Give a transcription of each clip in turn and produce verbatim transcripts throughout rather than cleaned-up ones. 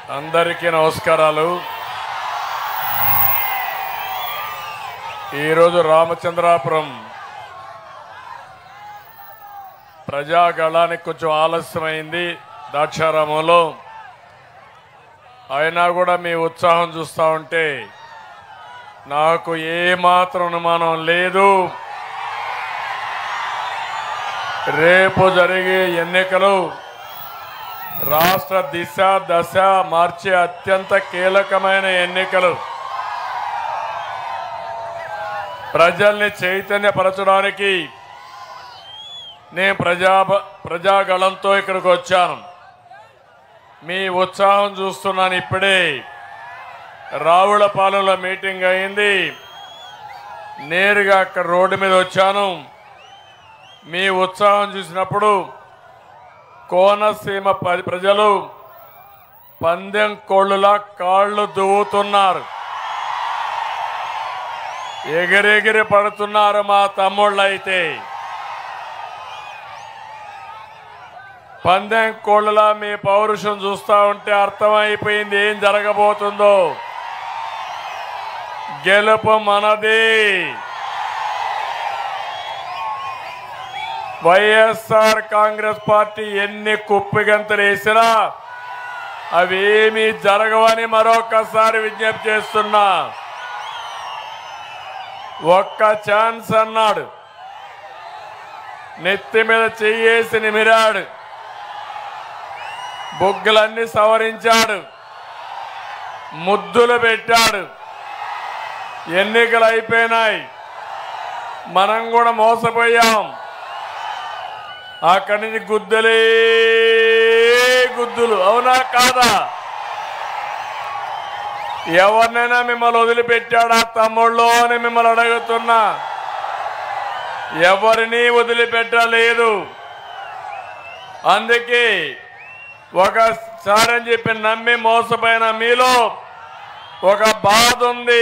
అందరికీ నమస్కారాలు। ఈరోజు రామచంద్రాపురం ప్రజాగళానికి కొంచెం ఆలస్యమైంది దాక్షారామంలో, అయినా కూడా మీ ఉత్సాహం చూస్తూ ఉంటే నాకు ఏమాత్రం అనుమానం లేదు, రేపు జరిగే ఎన్నికలు రాష్ట్ర దిశ దశ మార్చే అత్యంత కీలకమైన ఎన్నికలు। ప్రజల్ని చైతన్యపరచడానికి నేను ప్రజా ప్రజాగళంతో ఇక్కడికి వచ్చాను। మీ ఉత్సాహం చూస్తున్నాను। ఇప్పుడే రావులపాలెంలో మీటింగ్ అయింది, నేరుగా అక్కడ రోడ్డు మీద వచ్చాను। మీ ఉత్సాహం చూసినప్పుడు కోనసీమ ప్రజలు పందెం కోళ్ళులా కాళ్ళు దువ్వుతున్నారు, ఎగిరెగిరి పడుతున్నారు మా తమ్ముళ్ళు। అయితే పందెం కోళ్ళులా మీ పౌరుషం చూస్తూ ఉంటే అర్థమైపోయింది ఏం జరగబోతుందో। గెలుపు మనది। వైఎస్ఆర్ కాంగ్రెస్ పార్టీ ఎన్ని కుప్పిగంతులు వేసినా అవేమీ జరగవని మరొకసారి విజ్ఞప్తి చేస్తున్నా। ఒక్క ఛాన్స్ అన్నాడు, నెత్తి మీద చెయ్యేసి నిమిరాడు, బొగ్గులన్నీ సవరించాడు, ముద్దులు పెట్టాడు। ఎన్నికలు అయిపోయినాయి, మనం కూడా మోసపోయాం। అక్కడి నుంచి గుద్దులే గుద్దులు, అవునా కాదా? ఎవరినైనా మిమ్మల్ని వదిలిపెట్టాడా తమ్ముళ్ళు అని మిమ్మల్ని అడుగుతున్నా। ఎవరిని వదిలిపెట్టలేదు। అందుకే ఒకసారి అని చెప్పి నమ్మి మోసపోయిన మీలో ఒక బాధ ఉంది,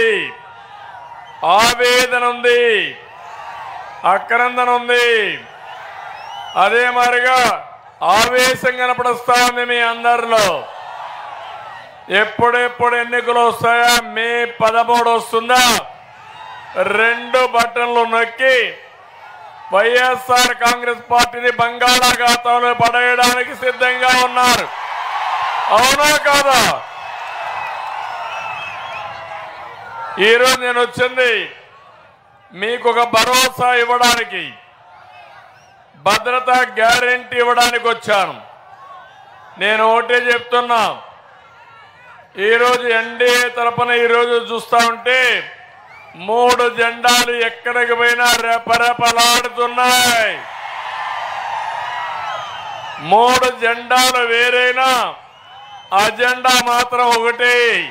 ఆవేదన ఉంది, ఆక్రందన ఉంది, అదే మరిగా ఆవేశం కనపడుస్తా ఉంది మీ అందరిలో। ఎప్పుడెప్పుడు ఎన్నికలు వస్తాయా, మే పదమూడు వస్తుందా, రెండు బటన్లు నొక్కి వైఎస్ఆర్ కాంగ్రెస్ పార్టీని బంగాళాఖాతంలో పడేయడానికి సిద్ధంగా ఉన్నారు, అవునా కాదా? ఈరోజు నేను వచ్చింది మీకు ఒక భరోసా ఇవ్వడానికి, భద్రత గ్యారెంటీ ఇవ్వడానికి వచ్చాను। నేను ఒకటే చెప్తున్నా, ఈరోజు ఎన్డీఏ తరఫున ఈరోజు చూస్తా ఉంటే మూడు జెండాలు ఎక్కడికి పోయినా రెపరెపలాడుతున్నాయి। మూడు జెండాలు వేరైనా అజెండా మాత్రం ఒకటి,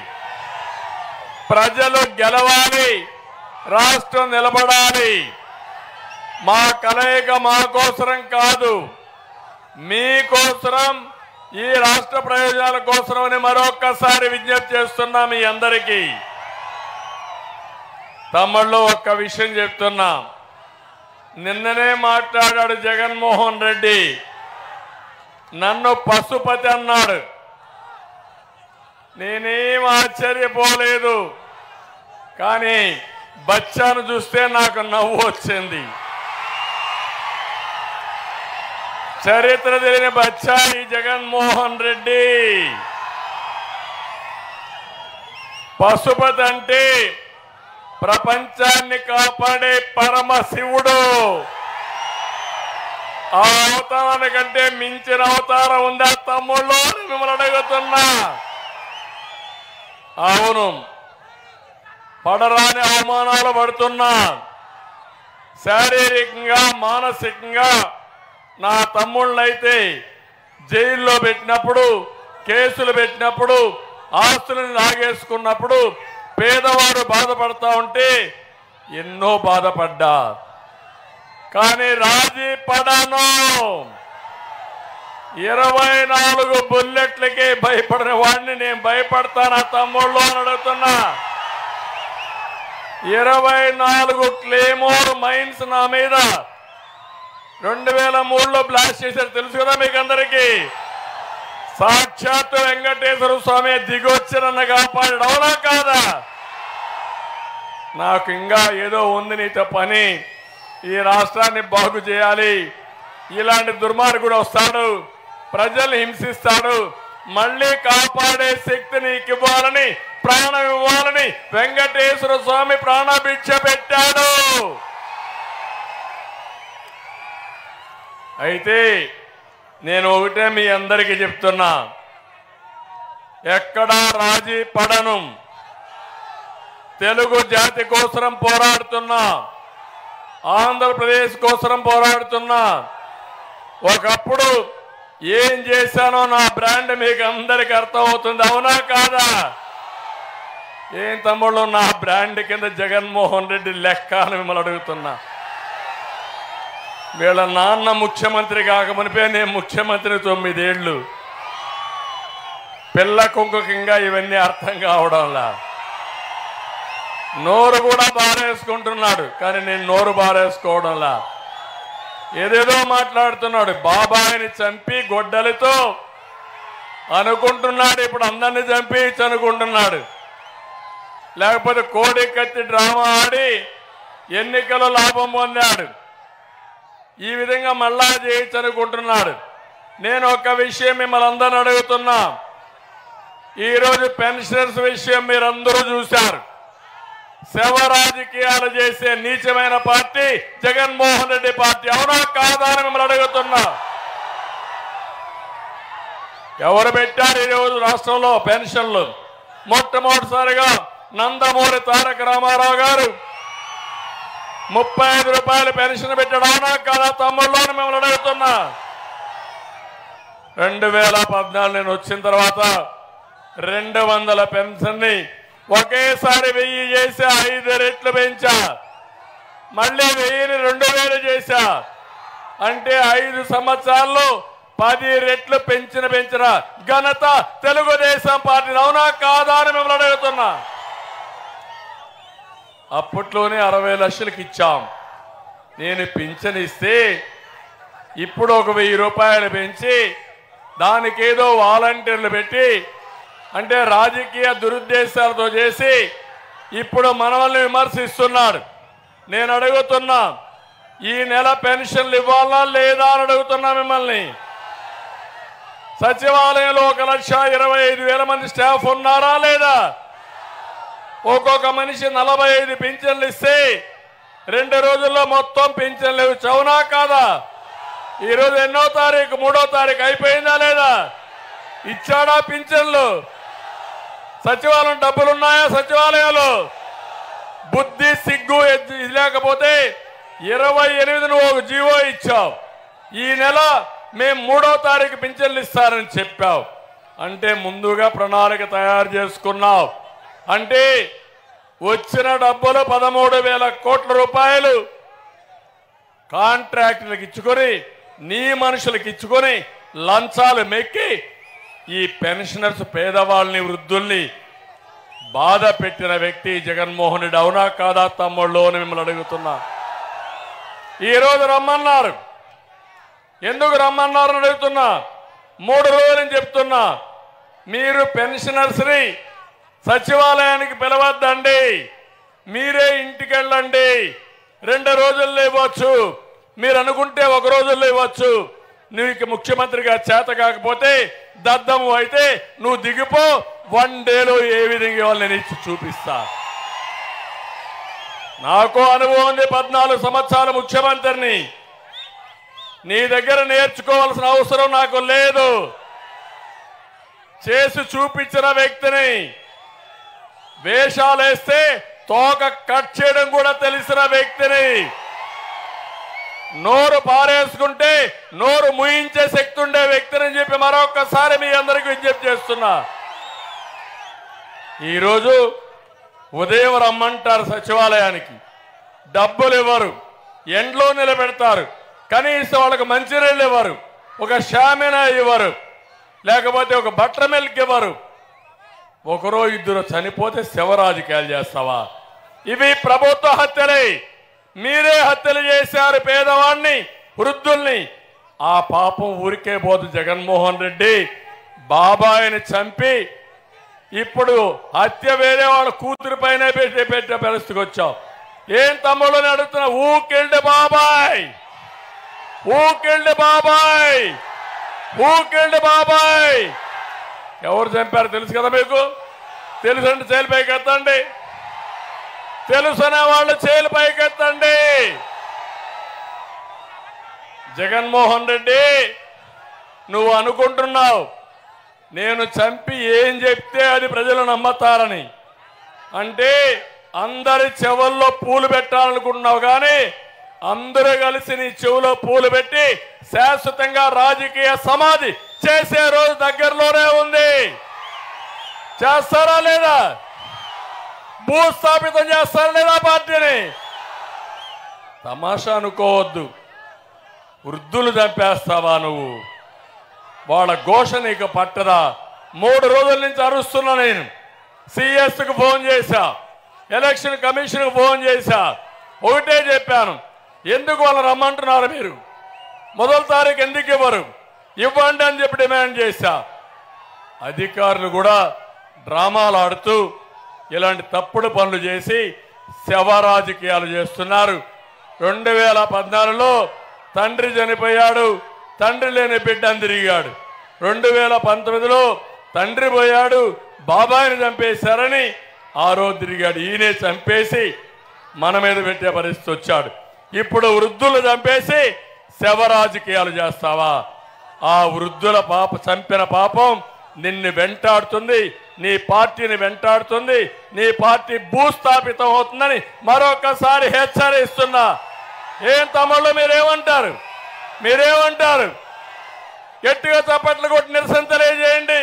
ప్రజలు గెలవాలి, రాష్ట్రం నిలబడాలి। మా కలయిక మా కోసరం కాదు, మీకోసరం, ఈ రాష్ట్ర ప్రయోజనాల కోసమని మరొక్కసారి విజ్ఞప్తి చేస్తున్నా మీ అందరికీ। తమ్ముళ్ళు ఒక్క విషయం చెప్తున్నా, నిన్ననే మాట్లాడాడు జగన్మోహన్ రెడ్డి, నన్ను పశుపతి అన్నాడు। నేనేం ఆశ్చర్యపోలేదు, కానీ బచ్చాను చూస్తే నాకు నవ్వు వచ్చింది। చరిత్ర తెలియని బచ్చా ఈ జగన్మోహన్ రెడ్డి। పశుపతి అంటే ప్రపంచాన్ని కాపాడే పరమశివుడు, ఆ అవతారానికంటే మించిన అవతారం ఉందా తమ్ముళ్ళు అని మిమ్మల్ని అడుగుతున్నా। అవును, పడరాని అవమానాలు పడుతున్నా, శారీరకంగా మానసికంగా నా తమ్ముళ్ళైతే జైల్లో పెట్టినప్పుడు, కేసులు పెట్టినప్పుడు, ఆస్తులను లాగేసుకున్నప్పుడు పేదవాడు బాధపడతా ఉంటే ఎన్నో బాధపడ్డా, కానీ రాజీ పడను। ఇరవై నాలుగు బుల్లెట్లకే భయపడిన వాడిని నేను భయపడతానా తమ్ముళ్ళు అని అడుగుతున్నా। ఇరవై నాలుగు క్లేమోర్ మైన్స్ నా మీద రెండు వేల మూడులో బ్లాస్ట్ చేశారు, తెలుసు కదా మీకు అందరికీ। సాక్షాత్తు వెంకటేశ్వర స్వామి దిగొచ్చి నన్ను కాపాడాడు. అవునా కాదా? నాకు ఇంకా ఏదో ఉంది నీతో పని, ఈ రాష్ట్రాన్ని బాగు చేయాలి. ఇలాంటి దుర్మార్గుడు వస్తాడు, ప్రజల్ని హింసిస్తాడు, మళ్ళీ కాపాడే శక్తి నీకు ఇవ్వాలని, ప్రాణం ఇవ్వాలని వెంకటేశ్వర స్వామి ప్రాణభిక్ష పెట్టాడు. అయితే నేను ఒకటే మీ అందరికీ చెప్తున్నా, ఎక్కడా రాజీ పడను. తెలుగు జాతి కోసం పోరాడుతున్నా, ఆంధ్రప్రదేశ్ కోసం పోరాడుతున్నా. ఒకప్పుడు ఏం చేశానో నా బ్రాండ్ మీకు అందరికి అర్థమవుతుంది. అవునా కాదా? ఏం తమ్ముళ్ళు, నా బ్రాండ్ కింద జగన్మోహన్ రెడ్డి లెక్క అని మిమ్మల్ని అడుగుతున్నా. వీళ్ళ నాన్న ముఖ్యమంత్రి కాకమునిపే నేను ముఖ్యమంత్రి తొమ్మిదేళ్లు. పిల్ల కుంకుకింగా ఇవన్నీ అర్థం కావడంలా. నోరు కూడా బారేసుకుంటున్నాడు, కానీ నేను నోరు బారేసుకోవడంలా. ఏదేదో మాట్లాడుతున్నాడు. బాబాయిని చంపి గొడ్డలితో అనుకుంటున్నాడు, ఇప్పుడు అందరినీ చంపి అనుకుంటున్నాడు. లేకపోతే కోడి కత్తి డ్రామా ఆడి ఎన్నికల్లో లాభం పొందాడు. ఈ విధంగా మళ్ళా చేయొచ్చు అనుకుంటున్నాడు. నేను ఒక విషయం మిమ్మల్ని అందరిని అడుగుతున్నా. ఈరోజు పెన్షనర్స్ విషయం మీరందరూ చూశారు. శవ రాజకీయాలు చేసే నీచమైన పార్టీ జగన్మోహన్ రెడ్డి పార్టీ. అవునా కాదా అని మిమ్మల్ని అడుగుతున్నా. ఎవరు పెట్టారు ఈరోజు రాష్ట్రంలో పెన్షన్లు? మొట్టమొదటిసారిగా నందమూరి తారక రామారావు గారు ముప్పై ఐదు రూపాయలు పెన్షన్ పెట్టాడు. అవునా కాదా తమ్ముళ్ళు అని మిమ్మల్ని అడుగుతున్నా. రెండు వేల పద్నాలుగు నేను వచ్చిన తర్వాత రెండు వందల పెన్షన్ ని ఒకేసారి వెయ్యి చేసా, ఐదు రెట్లు పెంచా. మళ్ళీ వెయ్యిని రెండు వేలు చేశా. అంటే ఐదు సంవత్సరాల్లో పది రెట్లు పెంచిన పెంచిన ఘనత తెలుగుదేశం పార్టీ. అవునా కాదా అని మిమ్మల్ని అడుగుతున్నా. అప్పట్లోనే అరవై లక్షలకు ఇచ్చాం. నేను పింఛన్ ఇస్తే ఇప్పుడు ఒక వెయ్యి రూపాయలు పెంచి దానికేదో వాలంటీర్లు పెట్టి, అంటే రాజకీయ దురుద్దేశాలతో చేసి ఇప్పుడు మనల్ని విమర్శిస్తున్నాడు. నేను అడుగుతున్నా, ఈ నెల పెన్షన్లు ఇవ్వాలా లేదా అని అడుగుతున్నా మిమ్మల్ని. సచివాలయంలో ఒక లక్ష ఇరవై ఐదు వేల మంది స్టాఫ్ ఉన్నారా లేదా? ఒక్కొక్క మనిషి నలభై ఐదు పింఛన్లు ఇస్తే రెండు రోజుల్లో మొత్తం పింఛన్లు లేవు. చౌనా కాదా? ఈరోజు ఎన్నో తారీఖు? మూడో తారీఖు అయిపోయిందా లేదా? ఇచ్చాడా పింఛన్లు? సచివాలయం డబ్బులున్నాయా? సచివాలయంలో బుద్ధి సిగ్గు ఇది లేకపోతే ఇరవై ఎనిమిది నువ్వు ఒక జీవో ఇచ్చావు. ఈ నెల మేము మూడో తారీఖు పింఛన్లు ఇస్తారని చెప్పావు. అంటే ముందుగా ప్రణాళిక తయారు చేసుకున్నావు. అంటే వచ్చిన డబ్బులు పదమూడు వేల కోట్ల రూపాయలు కాంట్రాక్టులకు ఇచ్చుకొని, నీ మనుషులకు ఇచ్చుకొని లంచాలు మెక్కి ఈ పెన్షనర్స్ పేదవాళ్ళని, వృద్ధుల్ని బాధ పెట్టిన వ్యక్తి జగన్మోహన్ రెడ్డి. అవునా కాదా తమ్ముళ్ళు అని మిమ్మల్ని అడుగుతున్నా. ఈరోజు రమ్మన్నారు. ఎందుకు రమ్మన్నారు అని అడుగుతున్నా. మూడు రోజులని చెప్తున్నా, మీరు పెన్షనర్స్ని సచివాలయానికి పిలవద్దండి, మీరే ఇంటికి వెళ్ళండి. రెండు రోజుల్లో ఇవ్వచ్చు, మీరు అనుకుంటే ఒక రోజుల్లో ఇవ్వచ్చు. నీకు ముఖ్యమంత్రిగా చేత కాకపోతే దద్దము అయితే నువ్వు దిగిపో, వన్ డేలో ఏ విధంగా ఇవ్వాలి నేను ఇచ్చి చూపిస్తా. నాకు అనుభవం ఉంది, పద్నాలుగు సంవత్సరాల ముఖ్యమంత్రిని. నీ దగ్గర నేర్చుకోవాల్సిన అవసరం నాకు లేదు. చేసి చూపించిన వ్యక్తిని. వేషాలు వేస్తే తోక కట్ చేయడం కూడా తెలిసిన వ్యక్తిని. నోరు పారేసుకుంటే నోరు ముయించే శక్తి ఉండే వ్యక్తిని చెప్పి మరొకసారి మీ అందరికీ విజ్ఞప్తి చేస్తున్నా. ఈరోజు ఉదయం రమ్మంటారు సచివాలయానికి, డబ్బులు ఇవ్వరు, ఎండ్లో నిలబెడతారు, కనీసం వాళ్ళకి మంచినీళ్ళు ఇవ్వరు, ఒక షామినా ఇవ్వరు, లేకపోతే ఒక బట్టర్ మిల్క్ ఇవ్వరు. ఒకరో ఇద్దరు చనిపోతే శవ రాజకీయాలు చేస్తావా? ఇవి ప్రభుత్వ హత్యలే. మీరే హత్యలు చేశారు పేదవాడిని, వృద్ధుల్ని. ఆ పాపం ఊరికే పోదు. జగన్మోహన్ రెడ్డి బాబాయిని చంపి ఇప్పుడు హత్య వేరే వాళ్ళ కూతురు పైన పెట్టి పెట్టే పరిస్థితికి వచ్చావు. ఏం తమ్ముళ్ళని అడుగుతున్నా, ఊకెళ్ళి బాబాయ్, ఊకెళ్ళి బాబాయ్, ఊకెళ్ళి బాబాయ్. ఎవరు చంపారు తెలుసు కదా మీకు? తెలుసు అంటే చేలు పైకి ఎత్తండి. తెలుసనే వాళ్ళు చేలు పైకి ఎత్తండి. జగన్మోహన్ రెడ్డి, నువ్వు అనుకుంటున్నావు నేను చంపి ఏం చెప్తే అది ప్రజలు నమ్మతారని. అంటే అందరి చెవుల్లో పూలు పెట్టాలనుకుంటున్నావు, కానీ అందరూ కలిసి నీ చెవులో పూలు పెట్టి శాశ్వతంగా రాజకీయ సమాధి చేసే రోజు దగ్గరలోనే ఉంది. చేస్తారా లేదా? భూస్థాపితం చేస్తారా లేదా పార్టీని? తమాషా అనుకోవద్దు. వృద్ధులు చంపేస్తావా నువ్వు? వాళ్ళ ఘోష నీకు పట్టదా? మూడు రోజుల నుంచి అరుస్తున్నా నేను. సిఎస్కు ఫోన్ చేశా, ఎలక్షన్ కమిషన్కు ఫోన్ చేశా. ఒకటే చెప్పాను, ఎందుకు వాళ్ళు రమ్మంటున్నారు మీరు? మొదటి తారీఖు ఎందుకు ఇవ్వరు? ఇవ్వండి అని చెప్పి డిమాండ్ చేశా. అధికారులు కూడా డ్రామాలు ఆడుతూ ఇలాంటి తప్పుడు పనులు చేసి శవ రాజకీయాలు చేస్తున్నారు. రెండు వేల పద్నాలుగులో తండ్రి చనిపోయాడు, తండ్రి లేని బిడ్డను తిరిగాడు. రెండు వేల పంతొమ్మిదిలో తండ్రి పోయాడు, బాబాయిని చంపేశారని ఆ రోజు తిరిగాడు. ఈయనే చంపేసి మన మీద పెట్టే పరిస్థితి వచ్చాడు. ఇప్పుడు వృద్ధులు చంపేసి శవ రాజకీయాలు చేస్తావా? ఆ వృద్ధుల పాప చంపిన పాపం నిన్ను వెంటాడుతుంది, నీ పార్టీని వెంటాడుతుంది. నీ పార్టీ భూస్థాపితం అవుతుందని మరొకసారి హెచ్చరిస్తున్నా. ఏం తమ్ముళ్ళు మీరేమంటారు? మీరేమంటారు? గట్టిగా చప్పట్లు కొట్టి నిరసన తెలియజేయండి.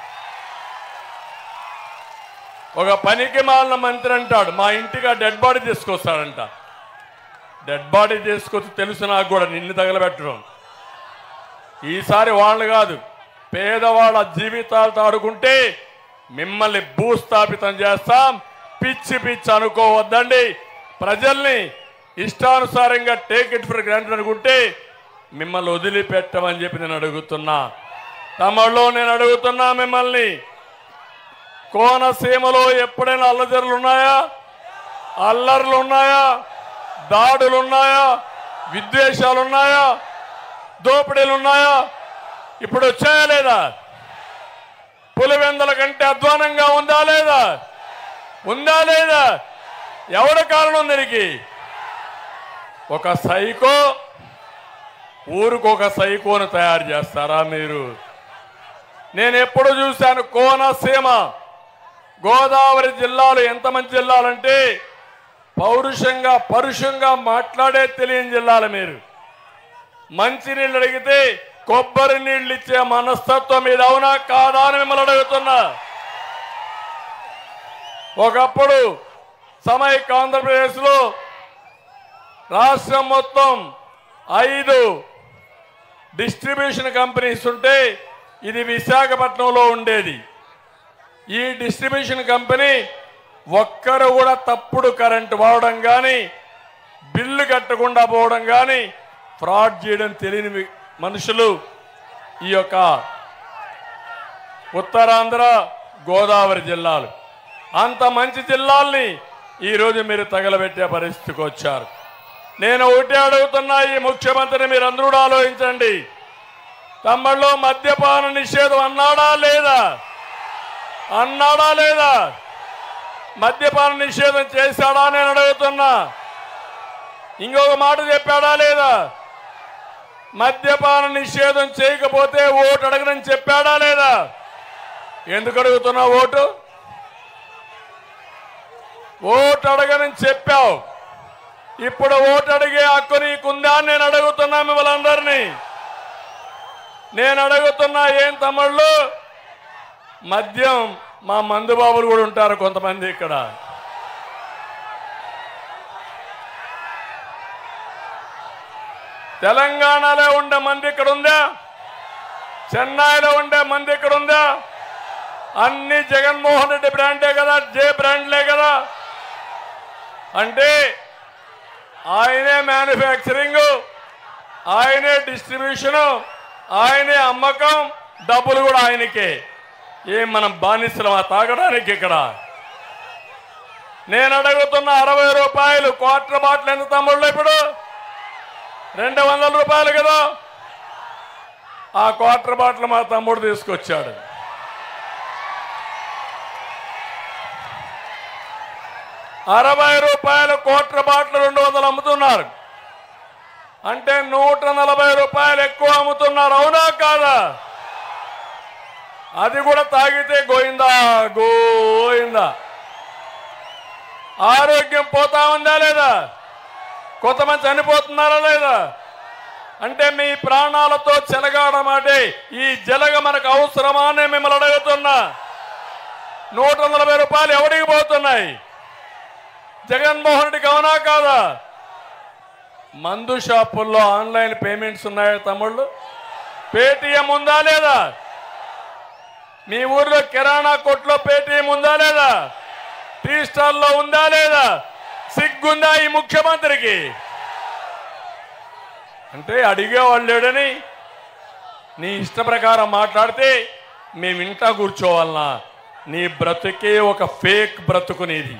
ఒక పనికి మాలిన మంత్రి అంటాడు, మా ఇంటికి ఆ డెడ్ బాడీ తీసుకొస్తాడంట. డెడ్ బాడీ తీసుకొచ్చి తెలుసు నాకు కూడా, నిన్ను తగలబెట్టడం. ఈసారి వాళ్ళు కాదు, పేదవాళ్ళ జీవితాలతో ఆడుకుంటే మిమ్మల్ని భూస్థాపితం చేస్తాం. పిచ్చి పిచ్చి అనుకోవద్దండి. ప్రజల్ని ఇష్టానుసారంగా టేక్ ఇట్ ఫర్ గ్రాంటెడ్ అనుకుంటే మిమ్మల్ని వదిలిపెట్టమని చెప్పి నేను అడుగుతున్నా. తమలో నేను అడుగుతున్నా మిమ్మల్ని, కోనసీమలో ఎప్పుడైనా అల్లజరులు ఉన్నాయా? అల్లర్లు ఉన్నాయా? దాడులు ఉన్నాయా? విద్వేషాలు ఉన్నాయా? దోపిడీలు ఉన్నాయా? ఇప్పుడు వచ్చాయా లేదా? పులివెందల కంటే అధ్వానంగా ఉందా లేదా? ఉందా లేదా? ఎవడ కారణం దీనికి? ఒక సైకో, ఊరికొక సైకోను తయారు చేస్తారా మీరు? నేను ఎప్పుడు చూశాను, కోనసీమ, గోదావరి జిల్లాలు ఎంత మంచి జిల్లాలంటే పౌరుషంగా పరుషంగా మాట్లాడే తెలియని జిల్లాలు మీరు. మంచినీళ్ళు అడిగితే కొబ్బరి నీళ్ళు ఇచ్చే మనస్తత్వం మీద అవునా కాదా అని మిమ్మల్ని అడుగుతున్నా. ఒకప్పుడు సమైక్య ఆంధ్రప్రదేశ్లో రాష్ట్రం మొత్తం ఐదు డిస్ట్రిబ్యూషన్ కంపెనీస్ ఉంటే ఇది విశాఖపట్నంలో ఉండేది. ఈ డిస్ట్రిబ్యూషన్ కంపెనీ ఒక్కరు కూడా తప్పుడు కరెంటు వాడడం కానీ, బిల్లు కట్టకుండా పోవడం కానీ, ఫ్రాడ్ చేయడం తెలియని మనుషులు ఈ యొక్క ఉత్తరాంధ్ర గోదావరి జిల్లాలు. అంత మంచి జిల్లాల్ని ఈరోజు మీరు తగలబెట్టే పరిస్థితికి వచ్చారు. నేను ఒకటే అడుగుతున్నా, ఈ ముఖ్యమంత్రిని మీరు అందరూ ఆలోచించండి. తమ్ముళ్ళు మద్యపాన నిషేధం అన్నాడా లేదా? అన్నాడా లేదా? మద్యపాన నిషేధం చేశాడా నేను అడుగుతున్నా. ఇంకొక మాట చెప్పాడా లేదా? మద్యపాన నిషేధం చేయకపోతే ఓటు అడగనని చెప్పాడా లేదా? ఎందుకు అడుగుతున్నా ఓటు? ఓటు అడగనని చెప్పావు, ఇప్పుడు ఓటు అడిగే హక్కు నీకుందా అని నేను అడుగుతున్నా మిమ్మల్ని అందరినీ. నేను అడుగుతున్నా, ఏం తమ్ముళ్ళు, మద్యం మా మందుబాబులు కూడా ఉంటారు కొంతమంది ఇక్కడ. తెలంగాణలో ఉండే మంది ఇక్కడ ఉందా? చెన్నైలో ఉండే మంది ఇక్కడ ఉందా? అన్ని జగన్మోహన్ రెడ్డి బ్రాండే కదా, జే బ్రాండ్లే కదా. అంటే ఆయనే మ్యానుఫ్యాక్చరింగ్, ఆయనే డిస్ట్రిబ్యూషన్, ఆయనే అమ్మకం, డబ్బులు కూడా ఆయనకే. ఏం మనం బానిసలమా తాగడానికి? ఇక్కడ నేను అడుగుతున్న అరవై రూపాయలు క్వార్టర్ బాటిల్ ఎంత తమ్ముళ్ళు? ఇప్పుడు రెండు వందల రూపాయలు కదా. ఆ క్వార్టర్ బాటిల్ మా తమ్ముడు తీసుకొచ్చాడు. అరవై రూపాయలు క్వార్టర్ బాటిల్ రెండు వందలు అమ్ముతున్నారు అంటే నూట నలభై రూపాయలు ఎక్కువ అమ్ముతున్నారు. అవునా కాదా? అది కూడా తాగితే గోయిందా గోయిందా. ఆరోగ్యం పోతా ఉందా లేదా? కొంతమంది చనిపోతున్నారా లేదా? అంటే మీ ప్రాణాలతో చెలగాడమాటే ఈ జలగ మనకు అవసరమా అని మిమ్మల్ని అడుగుతున్నా. నూట నలభై రూపాయలు ఎవరికి పోతున్నాయి? జగన్మోహన్ రెడ్డికి. అవునా కాదా? మందు షాపుల్లో ఆన్లైన్ పేమెంట్స్ ఉన్నాయా తమ్ముళ్ళు? పేటీఎం ఉందా లేదా? మీ ఊర్లో కిరాణా కొట్లో పేటీఎం ఉందా లేదా? టీ స్టాల్లో ఉందా లేదా? సిగ్గుందా ఈ ముఖ్యమంత్రికి? అంటే అడిగేవాళ్ళు లేడని నీ ఇష్ట ప్రకారం మాట్లాడితే మేము ఇంట్లో కూర్చోవాలనా? నీ బ్రతుకే ఒక ఫేక్ బ్రతుకు నీది.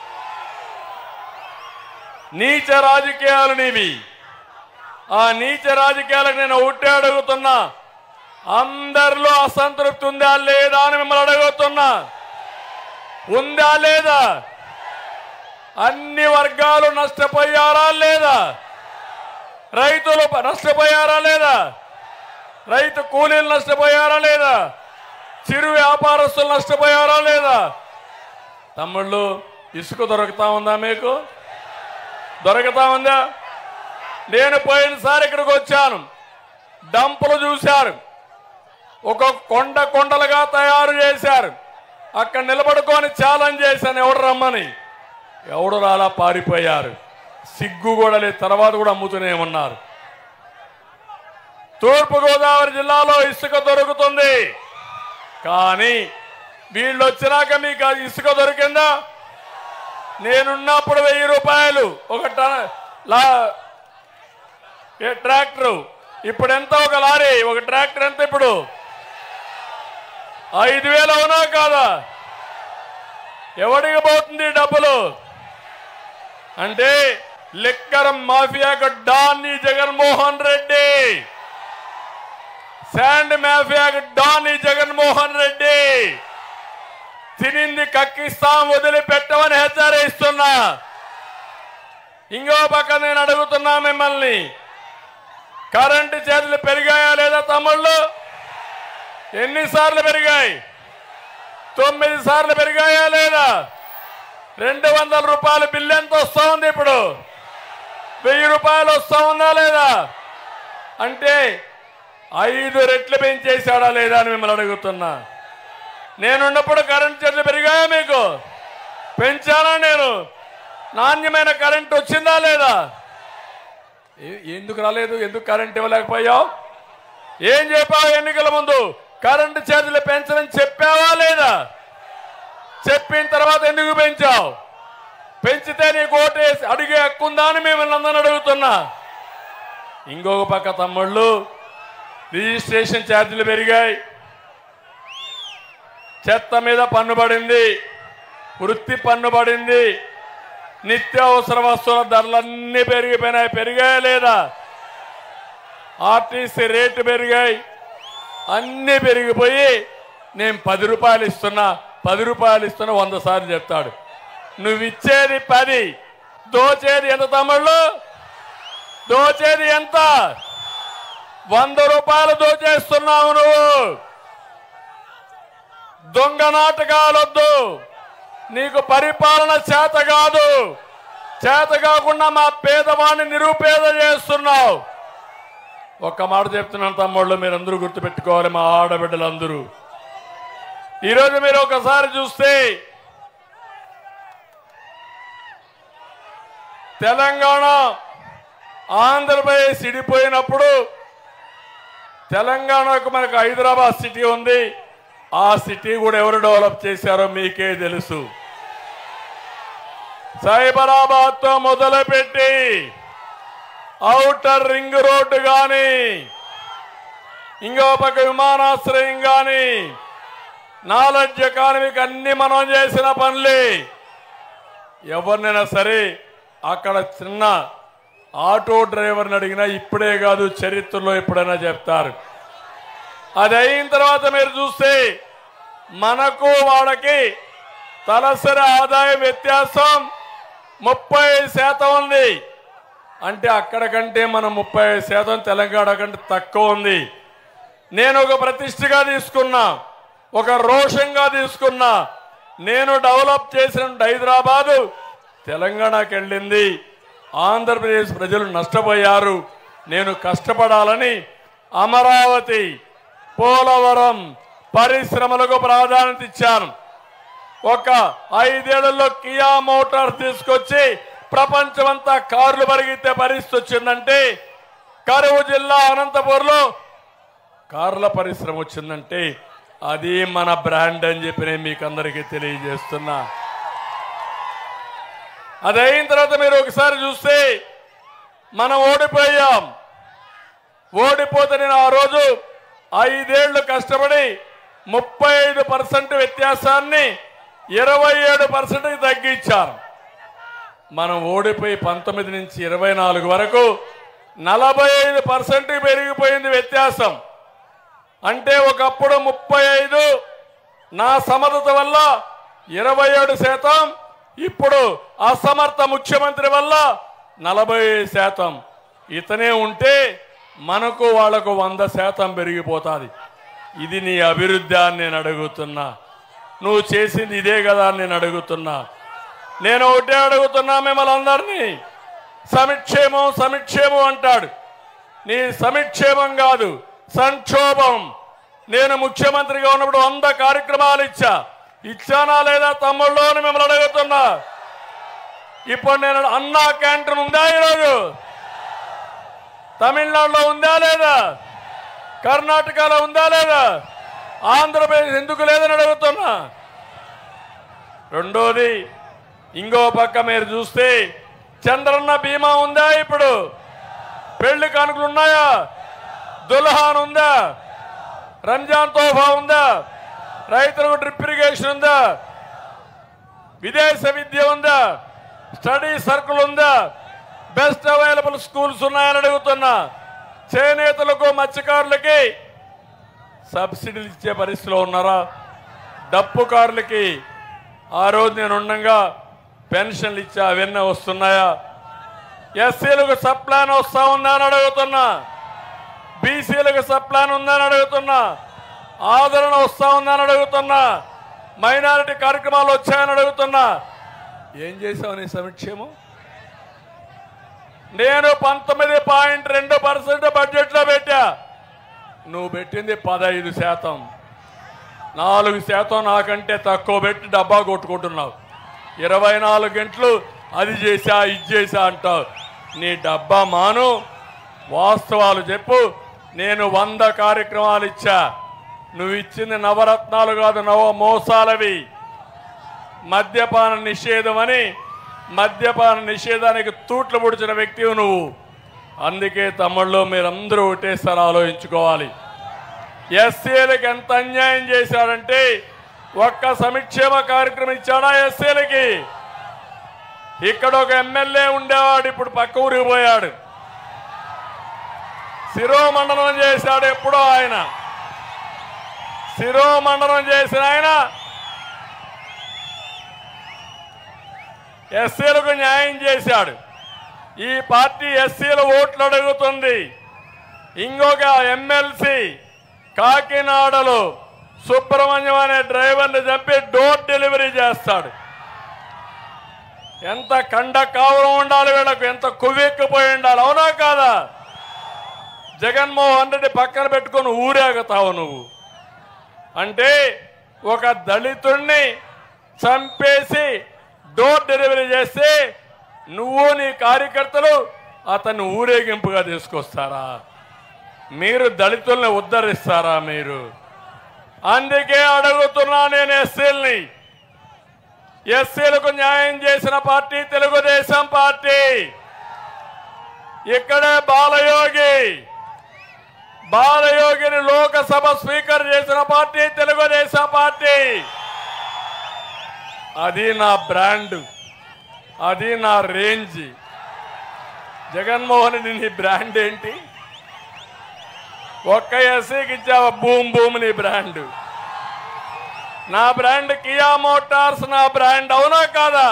నీచ రాజకీయాలు నీవి. ఆ నీచ రాజకీయాలకు నేను ఒకటే అడుగుతున్నా, అందరిలో అసంతృప్తి ఉందా లేదా అని మిమ్మల్ని అడుగుతున్నా. ఉందా లేదా? అన్ని వర్గాలు నష్టపోయారా లేదా? రైతులు నష్టపోయారా లేదా? రైతు కూలీలు నష్టపోయారా లేదా? చిరు వ్యాపారస్తులు నష్టపోయారా లేదా? తమ్ముళ్ళు, ఇసుక దొరుకుతా ఉందా మీకు? దొరుకుతా ఉందా? నేను పోయినసారి ఇక్కడికి వచ్చాను, డంపులు చూశారు, ఒక కొండ కొండలుగా తయారు చేశారు. అక్కడ నిలబడుకొని ఛాలెంజ్ చేశాను, ఎవడు రమ్మని. ఎవడు రాలా, పారిపోయారు. సిగ్గు కూడా లేదు. తర్వాత కూడా అమ్ముతూనే ఉన్నారు. తూర్పుగోదావరి జిల్లాలో ఇసుక దొరుకుతుంది, కానీ వీళ్ళు వచ్చినాక మీకు ఇసుక దొరికిందా? నేనున్నప్పుడు వెయ్యి రూపాయలు ఒక ట్రాక్టర్. ఇప్పుడు ఎంత ఒక లారీ? ఒక ట్రాక్టర్ ఎంత ఇప్పుడు? ఐదు వేలు. అవునా కాదా? ఎవడికి పోతుంది డబ్బులు? అంటే లిక్కర్ మాఫియాకు డాన్ ఈ జగన్మోహన్ రెడ్డి, శాండ్ మాఫియాకు డాన్ ఈ జగన్మోహన్ రెడ్డి. తినింది కక్కిస్తాం, వదిలిపెట్టమని హెచ్చరిస్తున్నా. ఇంకో పక్క నేను అడుగుతున్నా మిమ్మల్ని, కరెంటు ఛార్జీలు పెరిగాయా లేదా తమ్ముళ్ళు? ఎన్నిసార్లు పెరిగాయి? తొమ్మిది సార్లు పెరిగాయా లేదా? రెండు వందల రూపాయల బిల్లు ఎంత వస్తా ఉంది ఇప్పుడు? వెయ్యి రూపాయలు వస్తా ఉందా లేదా? అంటే ఐదు రెట్లు పెంచేశాడా లేదా అని మిమ్మల్ని అడుగుతున్నా. నేనున్నప్పుడు కరెంట్ ఛార్జీలు పెరిగాయా మీకు? పెంచానా నేను? నాణ్యమైన కరెంట్ వచ్చిందా లేదా? ఎందుకు రాలేదు? ఎందుకు కరెంట్ ఇవ్వలేకపోయావు? ఏం చెప్పావు ఎన్నికల ముందు? కరెంటు ఛార్జీలు పెంచని చెప్పావా లేదా? చెప్పిన తర్వాత ఎందుకు పెంచావు? పెంచితే నీకు ఓటేసి అడిగే హక్కుందా అని మిమ్మల్ని అందరిని అడుగుతున్నా. ఇంకొక పక్క తమ్ముళ్ళు, రిజిస్ట్రేషన్ ఛార్జీలు పెరిగాయి, చెత్త మీద పన్ను పడింది, వృత్తి పన్ను పడింది, నిత్యావసర వస్తువుల ధరలన్నీ పెరిగిపోయినాయి. పెరిగాయా లేదా? ఆర్టీసీ రేటు పెరిగాయి. అన్నీ పెరిగిపోయి నేను పది రూపాయలు ఇస్తున్నా పది రూపాయలు ఇస్తున్నా వంద సార్లు చెప్తాడు. నువ్వు ఇచ్చేది పది, దోచేది ఎంత తమ్ముళ్ళు? దోచేది ఎంత? వంద రూపాయలు దోచేస్తున్నావు నువ్వు. దొంగ నాటకాలొద్దు. నీకు పరిపాలన చేత కాదు. చేత కాకుండా మా పేదవాడిని నిరుపేద చేస్తున్నావు. ఒక్క మాట చెప్తున్నాను తమ్ముళ్ళు, మీరందరూ గుర్తుపెట్టుకోవాలి, మా ఆడబిడ్డలందరూ. ఈరోజు మీరు ఒకసారి చూస్తే తెలంగాణ ఆంధ్రప్రదేశ్ ఇడిపోయినప్పుడు తెలంగాణకు మనకు హైదరాబాద్ సిటీ ఉంది. ఆ సిటీ కూడా ఎవరు డెవలప్ చేశారో మీకే తెలుసు. సైబరాబాద్ తో మొదలుపెట్టి ఔటర్ రింగ్ రోడ్డు కానీ ఇంకో పక్క విమానాశ్రయం కానీ నాలెడ్జ్ ఎకానమీకి అన్ని మనం చేసిన పనులే. ఎవరినైనా సరే అక్కడ చిన్న ఆటో డ్రైవర్ని అడిగినా ఇప్పుడే కాదు చరిత్రలో ఎప్పుడైనా చెప్తారు. అది అయిన తర్వాత మీరు చూస్తే మనకు వాళ్ళకి తలసరి ఆదాయ వ్యత్యాసం ముప్పై శాతం ఉంది. అంటే అక్కడ కంటే మనం ముప్పై శాతం తెలంగాణ కంటే తక్కువ ఉంది. నేను ఒక ప్రతిష్టగా తీసుకున్నా, ఒక రోషంగా తీసుకున్నా. నేను డెవలప్ చేసిన హైదరాబాదు తెలంగాణకి వెళ్ళింది. ఆంధ్రప్రదేశ్ ప్రజలు నష్టపోయారు. నేను కష్టపడాలని అమరావతి, పోలవరం పరిశ్రమలకు ప్రాధాన్యత ఇచ్చాను. ఒక ఐదేళ్లలో కియా మోటార్స్ తీసుకొచ్చి ప్రపంచమంతా కార్లు పరిగెత్తే పరిస్థితి వచ్చిందంటే, కరువు జిల్లా అనంతపూర్లో కార్ల పరిశ్రమ వచ్చిందంటే అది మన బ్రాండ్ అని చెప్పి నేను మీకు అందరికీ తెలియజేస్తున్నా. అదైన తర్వాత మీరు ఒకసారి చూస్తే మనం ఓడిపోయాం. ఓడిపోతే నేను ఆ రోజు ఐదేళ్లు కష్టపడి ముప్పై ఐదు పర్సెంట్ వ్యత్యాసాన్ని ఇరవై ఏడు పర్సెంట్కి తగ్గించారు. మనం ఓడిపోయి పంతొమ్మిది నుంచి ఇరవై నాలుగు వరకు నలభై ఐదు పర్సెంట్ పెరిగిపోయింది వ్యత్యాసం. అంటే ఒకప్పుడు ముప్పై ఐదు నా సమర్థత వల్ల ఇరవై ఏడు శాతం, ఇప్పుడు అసమర్థ ముఖ్యమంత్రి వల్ల నలభై శాతం. ఇతనే ఉంటే మనకు వాళ్లకు వంద శాతం పెరిగిపోతుంది. ఇది నీ అభివృద్ధి అని నేను అడుగుతున్నా. నువ్వు చేసింది ఇదే కదా అని నేను అడుగుతున్నా. నేను ఒకటే అడుగుతున్నా మిమ్మల్ని అందరినీ. సమిక్షేమం సమిక్షేమం అంటాడు. నీ సమిక్షేమం కాదు, సంక్షోభం. నేను ముఖ్యమంత్రిగా ఉన్నప్పుడు వంద కార్యక్రమాలు ఇచ్చా. ఇచ్చానా లేదా తమ్ముళ్ళు అని మిమ్మల్ని అడుగుతున్నా. ఇప్పుడు నేను అన్నా క్యాంటీన్ ఉందా ఈరోజు? తమిళనాడులో ఉందా లేదా? కర్ణాటకలో ఉందా లేదా? ఆంధ్రప్రదేశ్ ఎందుకు లేదని అడుగుతున్నా. రెండోది, ఇంకో పక్క మీరు చూస్తే చంద్రన్న బీమా ఉందా? ఇప్పుడు పెళ్లి కానుకలు ఉన్నాయా? దుల్హాన్ ఉందా? రంజాన్ తోఫా ఉందా? రైతులకు డ్రిప్ ఇరిగేషన్ ఉందా? విదేశ విద్య ఉందా? స్టడీ సర్కిల్ ఉందా? బెస్ట్ అవైలబుల్ స్కూల్స్ ఉన్నాయని అడుగుతున్నా. చేనేతలకు మత్స్యకారులకి సబ్సిడీలు ఇచ్చే పరిస్థితిలో ఉన్నారా? డప్పుకారులకి ఆ రోజు నేను ఉండగా పెన్షన్లు ఇచ్చా, అవన్నీ వస్తున్నాయా? ఎస్సీలకు సబ్ ప్లాన్ వస్తా ఉందని అడుగుతున్నా. బీసీలకు సబ్ ప్లాన్ ఉందని అడుగుతున్నా. ఆదరణ వస్తా ఉందని అడుగుతున్నా. మైనారిటీ కార్యక్రమాలు వచ్చాయని అడుగుతున్నా. ఏం చేసావు నీ సంక్షేమం? నేను పంతొమ్మిది పాయింట్ రెండు పర్సెంట్ బడ్జెట్లో పెట్టా. నువ్వు పెట్టింది పదహైదు శాతం. నాలుగు శాతం నాకంటే తక్కువ పెట్టి డబ్బా కొట్టుకుంటున్నావు. ఇరవై నాలుగు గంటలు అది చేశా ఇది చేశా అంటావు. నీ డబ్బా మాను, వాస్తవాలు చెప్పు. నేను వంద కార్యక్రమాలు ఇచ్చా. నువ్వు ఇచ్చింది నవరత్నాలు కాదు, నవ మోసాలవి. మద్యపాన నిషేధం అని మద్యపాన నిషేధానికి తూట్లు పొడిచిన వ్యక్తివి నువ్వు. అందుకే తమ్ముళ్ళు మీరందరూ ఒకటేసారి ఆలోచించుకోవాలి. ఎస్సీలకు ఎంత అన్యాయం చేశాడంటే ఒక్క సంక్షేమ కార్యక్రమం ఇచ్చాడా ఎస్సీలకి? ఇక్కడ ఒక ఎమ్మెల్యే ఉండేవాడు, ఇప్పుడు పక్క ఊరికి పోయాడు. శిరోమండనం చేశాడు ఎప్పుడో ఆయన. శిరోమండనం చేసిన ఆయన ఎస్సీలకు న్యాయం చేశాడు. ఈ పార్టీ ఎస్సీల ఓట్లు అడుగుతుంది. ఇంకొక ఎమ్మెల్సీ కాకినాడలో సుబ్రహ్మణ్యం అనే డ్రైవర్ని చంపి డోర్ డెలివరీ చేస్తాడు. ఎంత కండ కావడం ఉండాలి వీళ్ళకు, ఎంత కొవ్వెక్కిపోయి ఉండాలి. అవునా కాదా? జగన్మోహన్ రెడ్డి పక్కన పెట్టుకొని ఊరేగుతావు నువ్వు. అంటే ఒక దళితుణ్ణి చంపేసి డోర్ డెలివరీ చేస్తే నువ్వు నీ కార్యకర్తలు అతన్ని ఊరేగింపుగా తీసుకొస్తారా? మీరు దళితుల్ని ఉద్ధరిస్తారా మీరు? అందుకే అడుగుతున్నా నేను ఎస్సీల్ని. ఎస్సీలకు న్యాయం చేసిన పార్టీ తెలుగుదేశం పార్టీ. ఇక్కడే బాలయోగి బాలయోగిని లోకసభ స్పీకర్ చేసిన పార్టీ తెలుగుదేశం పార్టీ. అది నా బ్రాండ్, అది నా రేంజ్. జగన్మోహన్ రెడ్డి నీ బ్రాండ్ ఏంటి? ఒక్క ఎస్సీకి ఇచ్చావా భూమ్ భూమి నీ బ్రాండ్. నా బ్రాండ్ కియా మోటార్స్, నా బ్రాండ్. అవునా కాదా?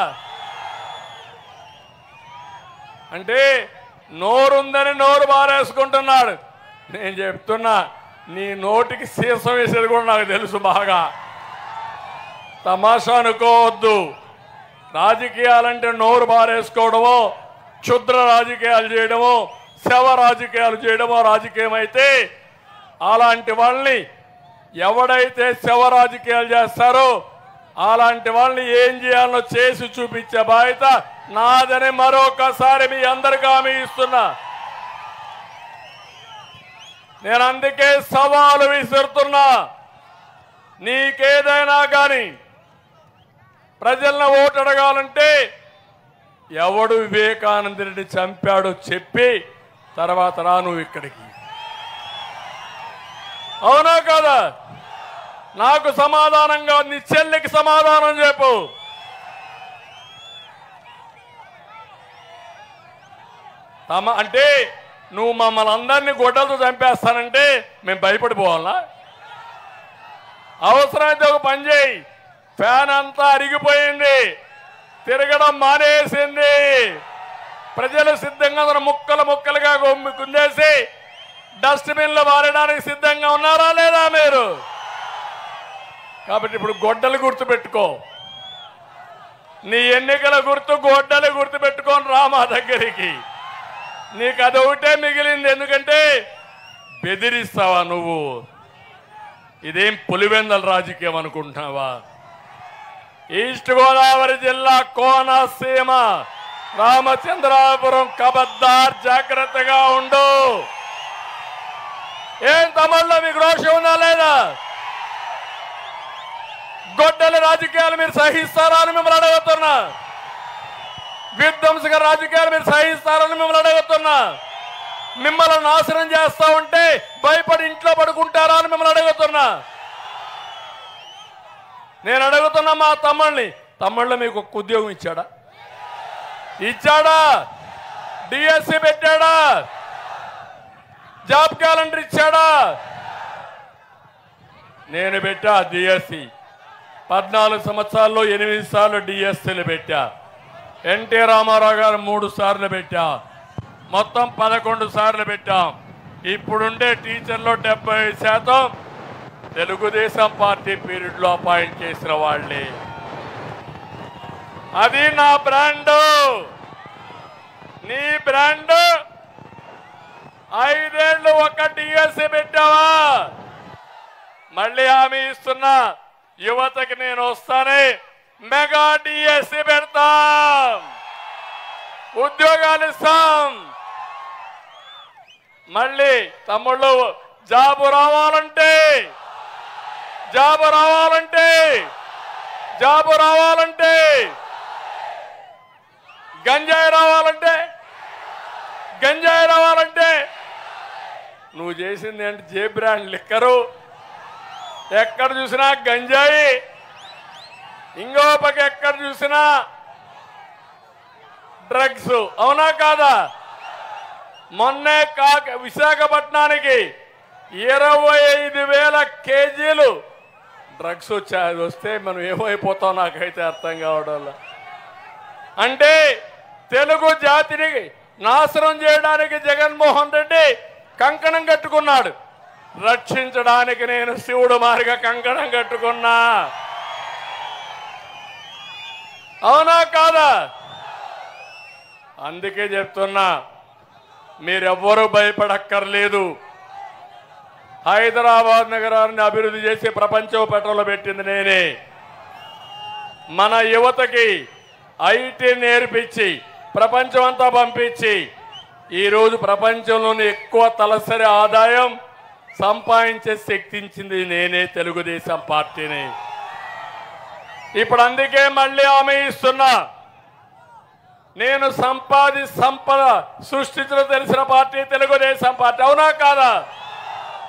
అంటే నోరుందని నోరు బారేసుకుంటున్నాడు. నేను చెప్తున్నా, నీ నోటికి సీసం వేసేది కూడా నాకు తెలుసు బాగా. తమాషా అనుకోవద్దు. రాజకీయాలంటే నోరు బారేసుకోవడమో, క్షుద్ర రాజకీయాలు చేయడమో, శవ రాజకీయాలు చేయడమో రాజకీయం అయితే, అలాంటి వాళ్ళని ఎవడైతే శవ రాజకీయాలు చేస్తారో అలాంటి వాళ్ళని ఏం చేయాలో చేసి చూపించే బాధ్యత నాదని మరొకసారి మీ అందరికీ హామీ ఇస్తున్నా. నేను అందుకే సవాలు విసురుతున్నా. నీకేదైనా కానీ ప్రజలను ఓటు అడగాలంటే ఎవడు వివేకానంద రెడ్డి చంపాడో చెప్పి తర్వాత రా నువ్వు ఇక్కడికి. అవునా కదా? నాకు సమాధానంగా నీ చెల్లికి సమాధానం చెప్పు. తమ అంటే నువ్వు మమ్మల్ని అందరినీ గొడ్డలతో చంపేస్తానంటే మేము భయపడిపోవాలా? అవసరమైతే ఒక పని చేయి, ఫ్యాన్ అంతా అరిగిపోయింది, తిరగడం మానేసింది, ప్రజలు సిద్ధంగా ముక్కలు ముక్కలుగా గుండేసి డస్ట్బిన్లో మారడానికి సిద్ధంగా ఉన్నారా లేదా మీరు? కాబట్టి ఇప్పుడు గొడ్డలు గుర్తు పెట్టుకో. నీ ఎన్నికల గుర్తు గొడ్డలు గుర్తు పెట్టుకొని రా మా దగ్గరికి. నీకు అదొకటే మిగిలింది. ఎందుకంటే బెదిరిస్తావా నువ్వు? ఇదేం పులివెందల రాజకీయం అనుకుంటున్నావా? ఈస్ట్ గోదావరి జిల్లా కోనసీమ రామచంద్రాపురం కబద్దార్, జాగ్రత్తగా ఉండు. ఏం తమిళలో మీకు రోషం ఉందా లేదా? గొడ్డల రాజకీయాలు మీరు సహిస్తారా అని మిమ్మల్ని అడుగుతున్నా. విధ్వంసక రాజకీయాలు మీరు సహిస్తారని మిమ్మల్ని అడుగుతున్నా. మిమ్మల్ని నాశనం చేస్తా ఉంటే భయపడి ఇంట్లో పడుకుంటారా అని మిమ్మల్ని అడుగుతున్నా. నేను అడుగుతున్నా మా తమ్ముళ్ళని, తమ్ముళ్ళు మీకు ఒక ఉద్యోగం ఇచ్చాడా? ఇచ్చాడా? డిఎస్సి పెట్టాడా? జాబ్ క్యాలెండర్ ఇచ్చాడా? నేను పెట్టా డిఎస్సి. పద్నాలుగు సంవత్సరాల్లో ఎనిమిది సార్లు డిఎస్సీలు పెట్టా. ఎన్టీ రామారావు గారు మూడు సార్లు పెట్టా. మొత్తం పదకొండు సార్లు పెట్టాం. ఇప్పుడుండే టీచర్లు డెబ్బై శాతం తెలుగుదేశం పార్టీ పీరియడ్లో అపాయింట్ చేసిన వాళ్ళే. అది నా బ్రాండ్. నీ బ్రాండ్ ఐదేళ్లు ఒక డిఎస్సి పెట్టావా? మళ్ళీ హామీ ఇస్తున్నా, యువతకి నేను వస్తానే మెగా డిఎస్సి పెడతాం, ఉద్యోగాలు ఇస్తాం. మళ్ళీ తమ్ముళ్ళు జాబు రావాలంటే జాబు రావాలంటే జాబు రావాలంటే గంజాయి రావాలంటే గంజాయి రావాలంటే నువ్వు చేసింది అంటే జే బ్రాండ్ లిక్కరు, ఎక్కడ చూసినా గంజాయి, ఇంకో పక్క ఎక్కడ చూసినా డ్రగ్స్. అవునా కాదా? మొన్నే కాక విశాఖపట్నానికి ఇరవై ఐదు వేల కేజీలు డ్రగ్స్ వచ్చాయి. అది వస్తే మనం ఏమైపోతాం నాకైతే అర్థం కావడం. అంటే తెలుగు జాతిని నాశనం చేయడానికి జగన్మోహన్ రెడ్డి కంకణం కట్టుకున్నాడు. రక్షించడానికి నేను శివుడు మారిగా కంకణం కట్టుకున్నా. అవునా కాదా? అందుకే చెప్తున్నా, మీరెవ్వరూ భయపడక్కర్లేదు. హైదరాబాద్ నగరాన్ని అభివృద్ధి చేసి ప్రపంచం పట్టణంలో పెట్టింది నేనే. మన యువతకి ఐటీ నేర్పించి ప్రపంచం అంతా పంపించి ఈరోజు ప్రపంచంలోని ఎక్కువ తలసరి ఆదాయం సంపాదించే శక్తించింది నేనే, తెలుగుదేశం పార్టీని. ఇప్పుడు అందుకే మళ్ళీ హామీ ఇస్తున్నా, నేను సంపాది సంపద సృష్టించడం తెలిసిన పార్టీ తెలుగుదేశం పార్టీ. అవునా కాదా?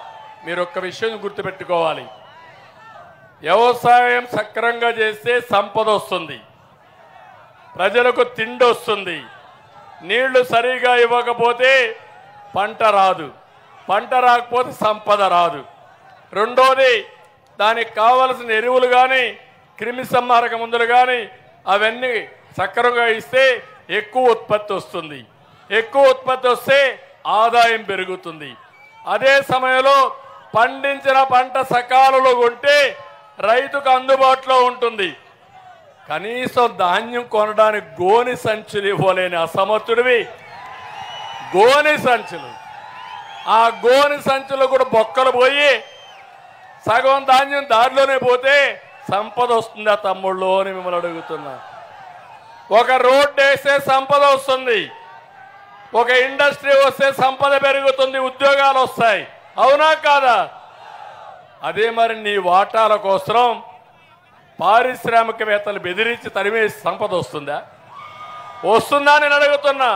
మీరు ఒక్క విషయం గుర్తుపెట్టుకోవాలి. వ్యవసాయం సక్రమంగా చేస్తే సంపద వస్తుంది, ప్రజలకు తిండి వస్తుంది. నీళ్లు సరిగా ఇవ్వకపోతే పంట రాదు, పంట రాకపోతే సంపద రాదు. రెండోది, దానికి కావలసిన ఎరువులు కానీ క్రిమి సంహారక మందులు కానీ అవన్నీ సక్రమంగా ఇస్తే ఎక్కువ ఉత్పత్తి వస్తుంది. ఎక్కువ ఉత్పత్తి వస్తే ఆదాయం పెరుగుతుంది. అదే సమయంలో పండించిన పంట సకాలంలో కొంటే రైతుకు అందుబాటులో ఉంటుంది. కనీసం ధాన్యం కొనడానికి గోని సంచులు ఇవ్వలేని అసమర్థుడివి గోని సంచులు. ఆ గోని సంచులు కూడా బొక్కలు పోయి సగం ధాన్యం దారిలోనే పోతే సంపద వస్తుందా తమ్ముళ్ళు అని మిమ్మల్ని అడుగుతున్నా. ఒక రోడ్డు వేస్తే సంపద వస్తుంది, ఒక ఇండస్ట్రీ వస్తే సంపద పెరుగుతుంది, ఉద్యోగాలు వస్తాయి. అవునా కాదా? అదే మరి నీ వాటాల కోసం పారిశ్రామికవేత్తలు బెదిరించి తరిమే సంపద వస్తుందా? వస్తుందా నేను అడుగుతున్నా.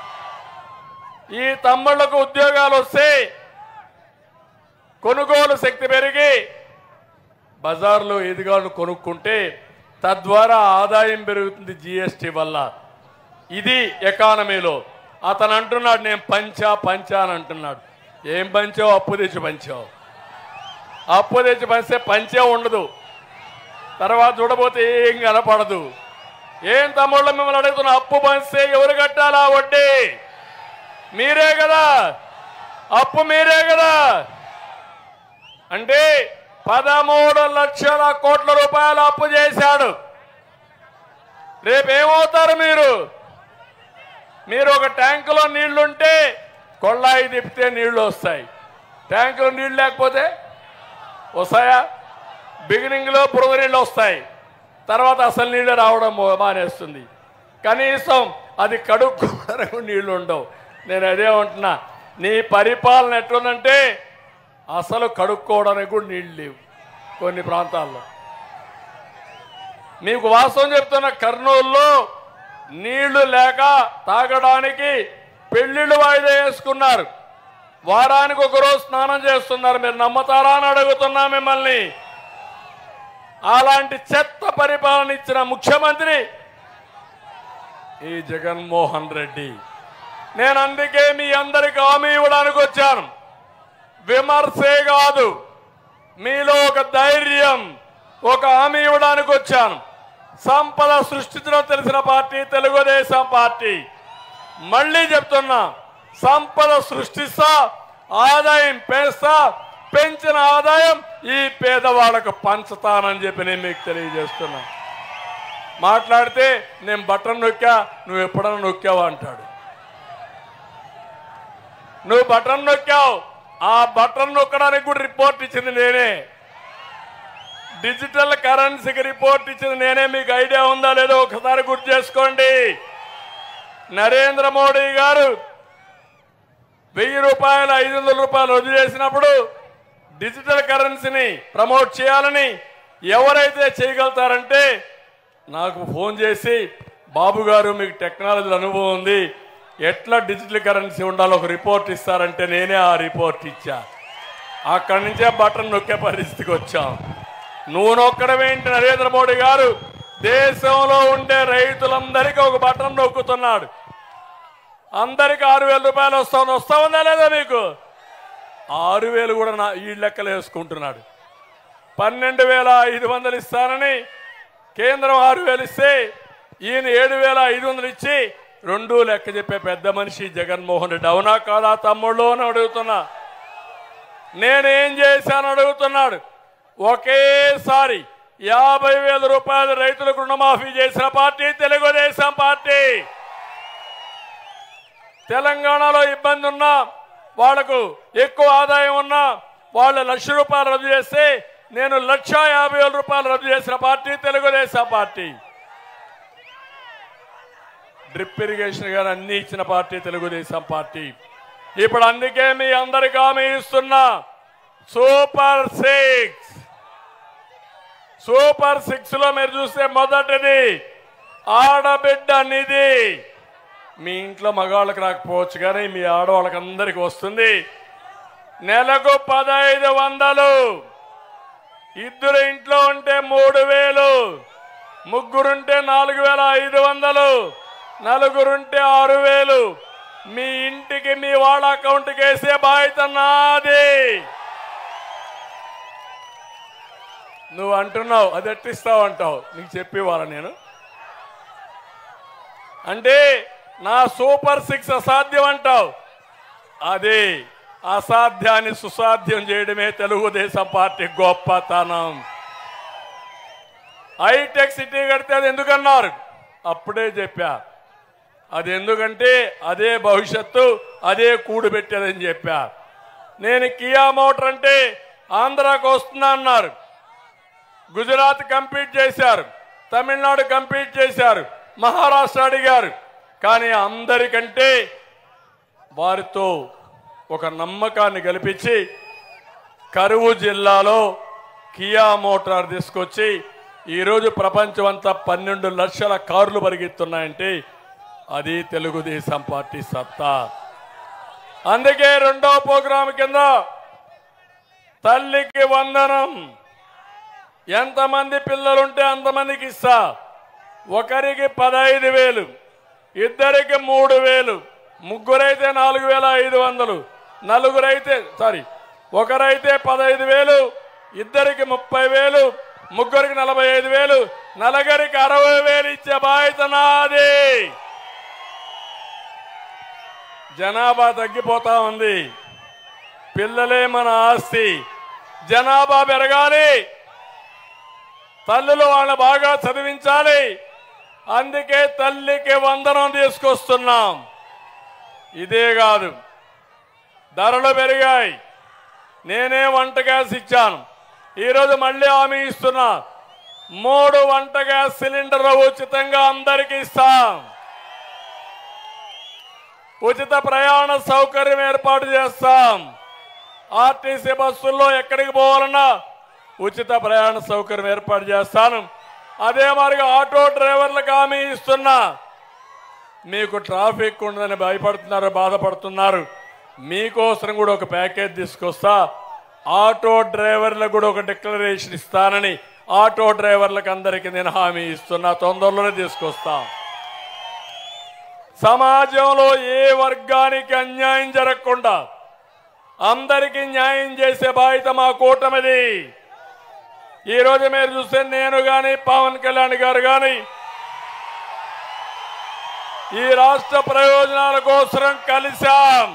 ఈ తమ్ముళ్లకు ఉద్యోగాలు వస్తే కొనుగోలు శక్తి పెరిగి బజార్లో ఎదుగాను కొనుక్కుంటే తద్వారా ఆదాయం పెరుగుతుంది జిఎస్టీ వల్ల. ఇది ఎకానమీలో. అతను అంటున్నాడు నేను పంచా పంచా అని అంటున్నాడు. ఏం పంచావు? అప్పు తెచ్చి పంచావు. అప్పు తెచ్చి పంచితే పంచే ఉండదు, తర్వాత చూడబోతే ఏం కనపడదు. ఏం తమ్ముళ్ళు మిమ్మల్ని అడుగుతున్నా, అప్పు పంచితే ఎవరు కట్టాలా వడ్డీ? మీరే కదా, అప్పు మీరే కదా. అంటే పదమూడు లక్షల కోట్ల రూపాయలు అప్పు చేశాడు. రేపేమవుతారు మీరు? మీరు ఒక ట్యాంకులో నీళ్లుంటే కొళ్ళాయి తిప్పితే నీళ్లు వస్తాయి, ట్యాంకులో నీళ్ళు లేకపోతే వస్తాయా? బిగినింగ్లో బురద నీళ్ళు వస్తాయి, తర్వాత అసలు నీళ్ళు రావడం మానేస్తుంది. కనీసం అది కడుక్కోవడానికి నీళ్లు ఉండవు. నేను అదే ఉంటున్నా, నీ పరిపాలన ఎట్లుందంటే అసలు కడుక్కోవడానికి కూడా నీళ్ళు లేవు కొన్ని ప్రాంతాల్లో. మీకు వాస్తవం చెప్తున్న, కర్నూలులో నీళ్లు లేక తాగడానికి పెళ్లిళ్ళు వాయిదా వేసుకున్నారు. వారానికి ఒకరోజు స్నానం చేస్తున్నారు. మీరు నమ్మతారా అని అడుగుతున్నా మిమ్మల్ని. అలాంటి చెత్త పరిపాలన ఇచ్చిన ముఖ్యమంత్రి ఈ జగన్మోహన్ రెడ్డి. నేను అందుకే మీ అందరికి హామీ ఇవ్వడానికి వచ్చాను. విమర్శే కాదు, మీలో ఒక ధైర్యం, ఒక హామీ ఇవ్వడానికి వచ్చాను. సంపద సృష్టించడం తెలిసిన పార్టీ తెలుగుదేశం పార్టీ. మళ్ళీ చెప్తున్నా, సంపద సృష్టిస్తా, ఆదాయం పెంచుతా, పెంచిన ఆదాయం ఈ పేదవాళ్ళకు పంచుతానని చెప్పి నేను మీకు తెలియజేస్తున్నా. మాట్లాడితే నేను బటన్ నొక్కా, నువ్వు ఎప్పుడన్నా నొక్కావా అంటాడు. నువ్వు బటన్ నొక్కావు, ఆ బటన్ నొక్కడానికి కూడా రిపోర్ట్ ఇచ్చింది నేనే. డిజిటల్ కరెన్సీకి రిపోర్ట్ ఇచ్చింది నేనే. మీకు ఐడియా ఉందా లేదో ఒకసారి గుర్తు చేసుకోండి. నరేంద్ర మోడీ గారు వెయ్యి రూపాయలు ఐదు వందల రూపాయలు రద్దు చేసినప్పుడు డిజిటల్ కరెన్సీని ప్రమోట్ చేయాలని ఎవరైతే చేయగలుగుతారంటే నాకు ఫోన్ చేసి, బాబు గారు మీకు టెక్నాలజీ అనుభవం ఉంది, ఎట్లా డిజిటల్ కరెన్సీ ఉండాలో ఒక రిపోర్ట్ ఇస్తారంటే నేనే ఆ రిపోర్ట్ ఇచ్చా. అక్కడి నుంచే బటన్ నొక్కే పరిస్థితికి వచ్చాం. నువ్వు నొక్కడమేంటి? నరేంద్ర మోడీ గారు దేశంలో ఉండే రైతులందరికీ ఒక బటన్ నొక్కుతున్నాడు. అందరికి ఆరు వేల రూపాయలు వస్తా వస్తా ఉందా లేదా మీకు? ఆరు వేలు కూడా నా ఈ లెక్కలు వేసుకుంటున్నాడు. పన్నెండు వేల ఐదు వందలు ఇస్తానని కేంద్రం ఆరు వేలు ఇస్తే ఈయన ఏడు వేల ఐదు వందలు ఇచ్చి రెండు లెక్క చెప్పే పెద్ద మనిషి జగన్మోహన్ రెడ్డి. అవునా కాదా తమ్ముళ్ళు అని అడుగుతున్నా. నేనేం చేశాను అడుగుతున్నాడు. ఒకేసారి యాభై వేల రూపాయలు రైతులకు రుణమాఫీ చేసిన పార్టీ తెలుగుదేశం పార్టీ. తెలంగాణలో ఇబ్బంది ఉన్నా, వాళ్లకు ఎక్కువ ఆదాయం ఉన్నా వాళ్ళు లక్ష రూపాయలు రద్దు చేస్తే నేను లక్ష యాభై వేల రూపాయలు రద్దు చేసిన party Telugu Desam party. Drip irrigation గారు అన్ని ఇచ్చిన పార్టీ తెలుగుదేశం పార్టీ. ఇప్పుడు అందుకే మీ అందరికీ హామీ ఇస్తున్నా, సూపర్ సిక్స్ సూపర్ సిక్స్ లో మీరు చూస్తే మొదటిది ఆడబిడ్డ నిధి. మీ ఇంట్లో మగవాళ్ళకి రాకపోవచ్చు కానీ మీ ఆడవాళ్ళకి అందరికీ వస్తుంది. నెలకు పదహైదు వందలు, ఇద్దరు ఇంట్లో ఉంటే మూడు వేలు, ముగ్గురుంటే నాలుగు వేల ఐదు వందలు, నలుగురుంటే ఆరు వేలు మీ ఇంటికి మీ వాళ్ళ అకౌంట్కి వేసే బాధ్యత నాది. నువ్వు అంటున్నావు అది ఎట్టిస్తావు అంటావు, నీకు చెప్పేవాళ్ళ నేను. అంటే నా సూపర్ సిక్స్ అసాధ్యం అంటావు, అదే అసాధ్యాన్ని సుసాధ్యం చేయడమే తెలుగుదేశం పార్టీ గొప్పతనం. హైటెక్ సిటీ కడితే అది ఎందుకన్నారు, అప్పుడే చెప్పా. అది ఎందుకంటే అదే భవిష్యత్తు, అదే కూడు పెట్టేదని చెప్పా. నేను కియా మోటార్ అంటే ఆంధ్రాకు వస్తున్నా అన్నారు, గుజరాత్ కంప్లీట్ చేశారు, తమిళనాడు కంప్లీట్ చేశారు, మహారాష్ట్ర అడిగారు. కానీ అందరికంటే వారితో ఒక నమ్మకాన్ని కల్పించి కరువు జిల్లాలో కియా మోటార్ తీసుకొచ్చి ఈరోజు ప్రపంచం అంతా పన్నెండు లక్షల కార్లు పరిగెత్తున్నాయంటే అది తెలుగుదేశం పార్టీ సత్తా. అందుకే రెండో ప్రోగ్రాం కింద తల్లికి వందనం, ఎంతమంది పిల్లలుంటే అంతమందికి ఇస్తా. ఒకరికి పదహైదు వేలు, ఇద్దరికి మూడు వేలు, ముగ్గురైతే నాలుగు వేల ఐదు వందలు, నలుగురైతే సారీ ఒకరైతే పదహైదు వేలు, ఇద్దరికి ముప్పై వేలు, ముగ్గురికి నలభై ఐదు వేలు, నలుగురికి అరవై వేలు ఇచ్చే బాధ్యత నాది. జనాభా తగ్గిపోతా ఉంది, పిల్లలే మన ఆస్తి, జనాభా పెరగాలి, తల్లులు వాళ్ళని బాగా చదివించాలి. అందుకే తల్లికి వందనం తీసుకొస్తున్నాం. ఇదే కాదు, ధరలు పెరిగాయి, నేనే వంట గ్యాస్ ఇచ్చాను, ఈరోజు మళ్ళీ హామీ ఇస్తున్నా, మూడు వంట గ్యాస్ సిలిండర్లు ఉచితంగా అందరికీ ఇస్తాం. ఉచిత ప్రయాణ సౌకర్యం ఏర్పాటు చేస్తాం. ఆర్టీసీ బస్సుల్లో ఎక్కడికి పోవాలన్నా ఉచిత ప్రయాణ సౌకర్యం ఏర్పాటు చేస్తాను. అదే మరిగా ఆటో డ్రైవర్లకు హామీ ఇస్తున్నా. మీకు ట్రాఫిక్ ఉండదని భయపడుతున్నారు, బాధపడుతున్నారు, మీకోసం కూడా ఒక ప్యాకేజ్ తీసుకొస్తా. ఆటో డ్రైవర్లకు కూడా ఒక డిక్లరేషన్ ఇస్తానని ఆటో డ్రైవర్లకు అందరికీ నేను హామీ ఇస్తున్నా, తొందరలోనే తీసుకొస్తా. సమాజంలో ఏ వర్గానికి అన్యాయం జరగకుండా అందరికీ న్యాయం చేసే బాధ్యత మా కూటమిది. ఈరోజు మీరు చూస్తే నేను కానీ పవన్ కళ్యాణ్ గారు కానీ ఈ రాష్ట్ర ప్రయోజనాల కోసం కలిశాం,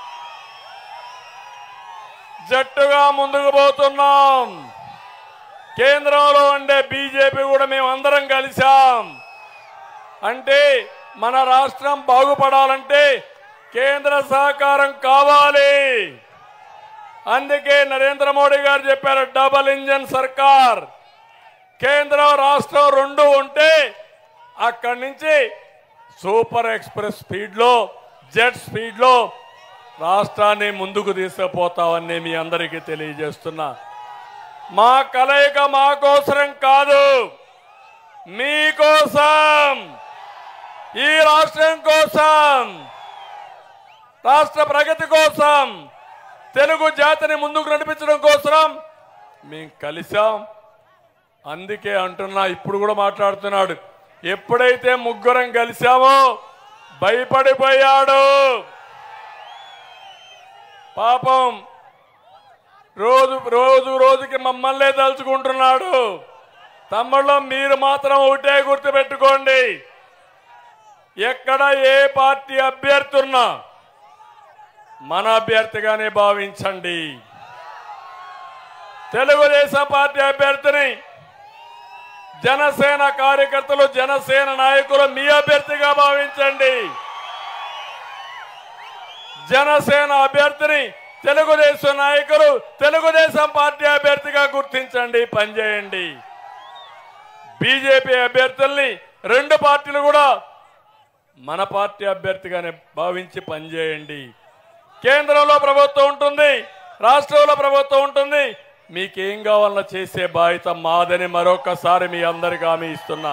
జట్టుగా ముందుకు పోతున్నాం. కేంద్రంలో ఉండే బీజేపీ కూడా మేము అందరం కలిశాం. అంటే మన రాష్ట్రం బాగుపడాలంటే కేంద్ర సహకారం కావాలి. అందుకే నరేంద్ర మోడీ గారు చెప్పారు, డబుల్ ఇంజన్ సర్కార్. కేంద్రం రాష్ట్రం రెండు ఉంటే అక్కడి నుంచి సూపర్ ఎక్స్ప్రెస్ స్పీడ్లో, జెట్ స్పీడ్లో రాష్ట్రాన్ని ముందుకు తీసుకుపోతామని మీ అందరికీ తెలియజేస్తున్నా. మా కలయిక మా కోసరం కాదు, మీకోసం, ఈ రాష్ట్రం కోసం, రాష్ట్ర ప్రగతి కోసం, తెలుగు జాతిని ముందుకు నడిపించడం కోసం మేము కలిసాం. అందుకే అంటున్నా, ఇప్పుడు కూడా మాట్లాడుతున్నాడు, ఎప్పుడైతే ముగ్గురం కలిసామో భయపడిపోయాడు. పాపం రోజు రోజు రోజుకి మమ్మల్నే తలుచుకుంటున్నాడు. తమ్ముళ్ళు మీరు మాత్రం ఒకటే గుర్తుపెట్టుకోండి, ఎక్కడ ఏ పార్టీ అభ్యర్థి ఉన్నా మన అభ్యర్థిగానే భావించండి. తెలుగుదేశం పార్టీ అభ్యర్థిని జనసేన కార్యకర్తలు, జనసేన నాయకులు మీ అభ్యర్థిగా భావించండి. జనసేన అభ్యర్థిని తెలుగుదేశం నాయకులు తెలుగుదేశం పార్టీ అభ్యర్థిగా గుర్తించండి, పనిచేయండి. బీజేపీ అభ్యర్థుల్ని రెండు పార్టీలు కూడా మన పార్టీ అభ్యర్థిగానే భావించి పనిచేయండి. కేంద్రంలో ప్రభుత్వం ఉంటుంది, రాష్ట్రంలో ప్రభుత్వం ఉంటుంది, మీకేం కావాలన్నా చేసే బాధ్యత మాదని మరొకసారి మీ అందరికీ హామీ ఇస్తున్నా.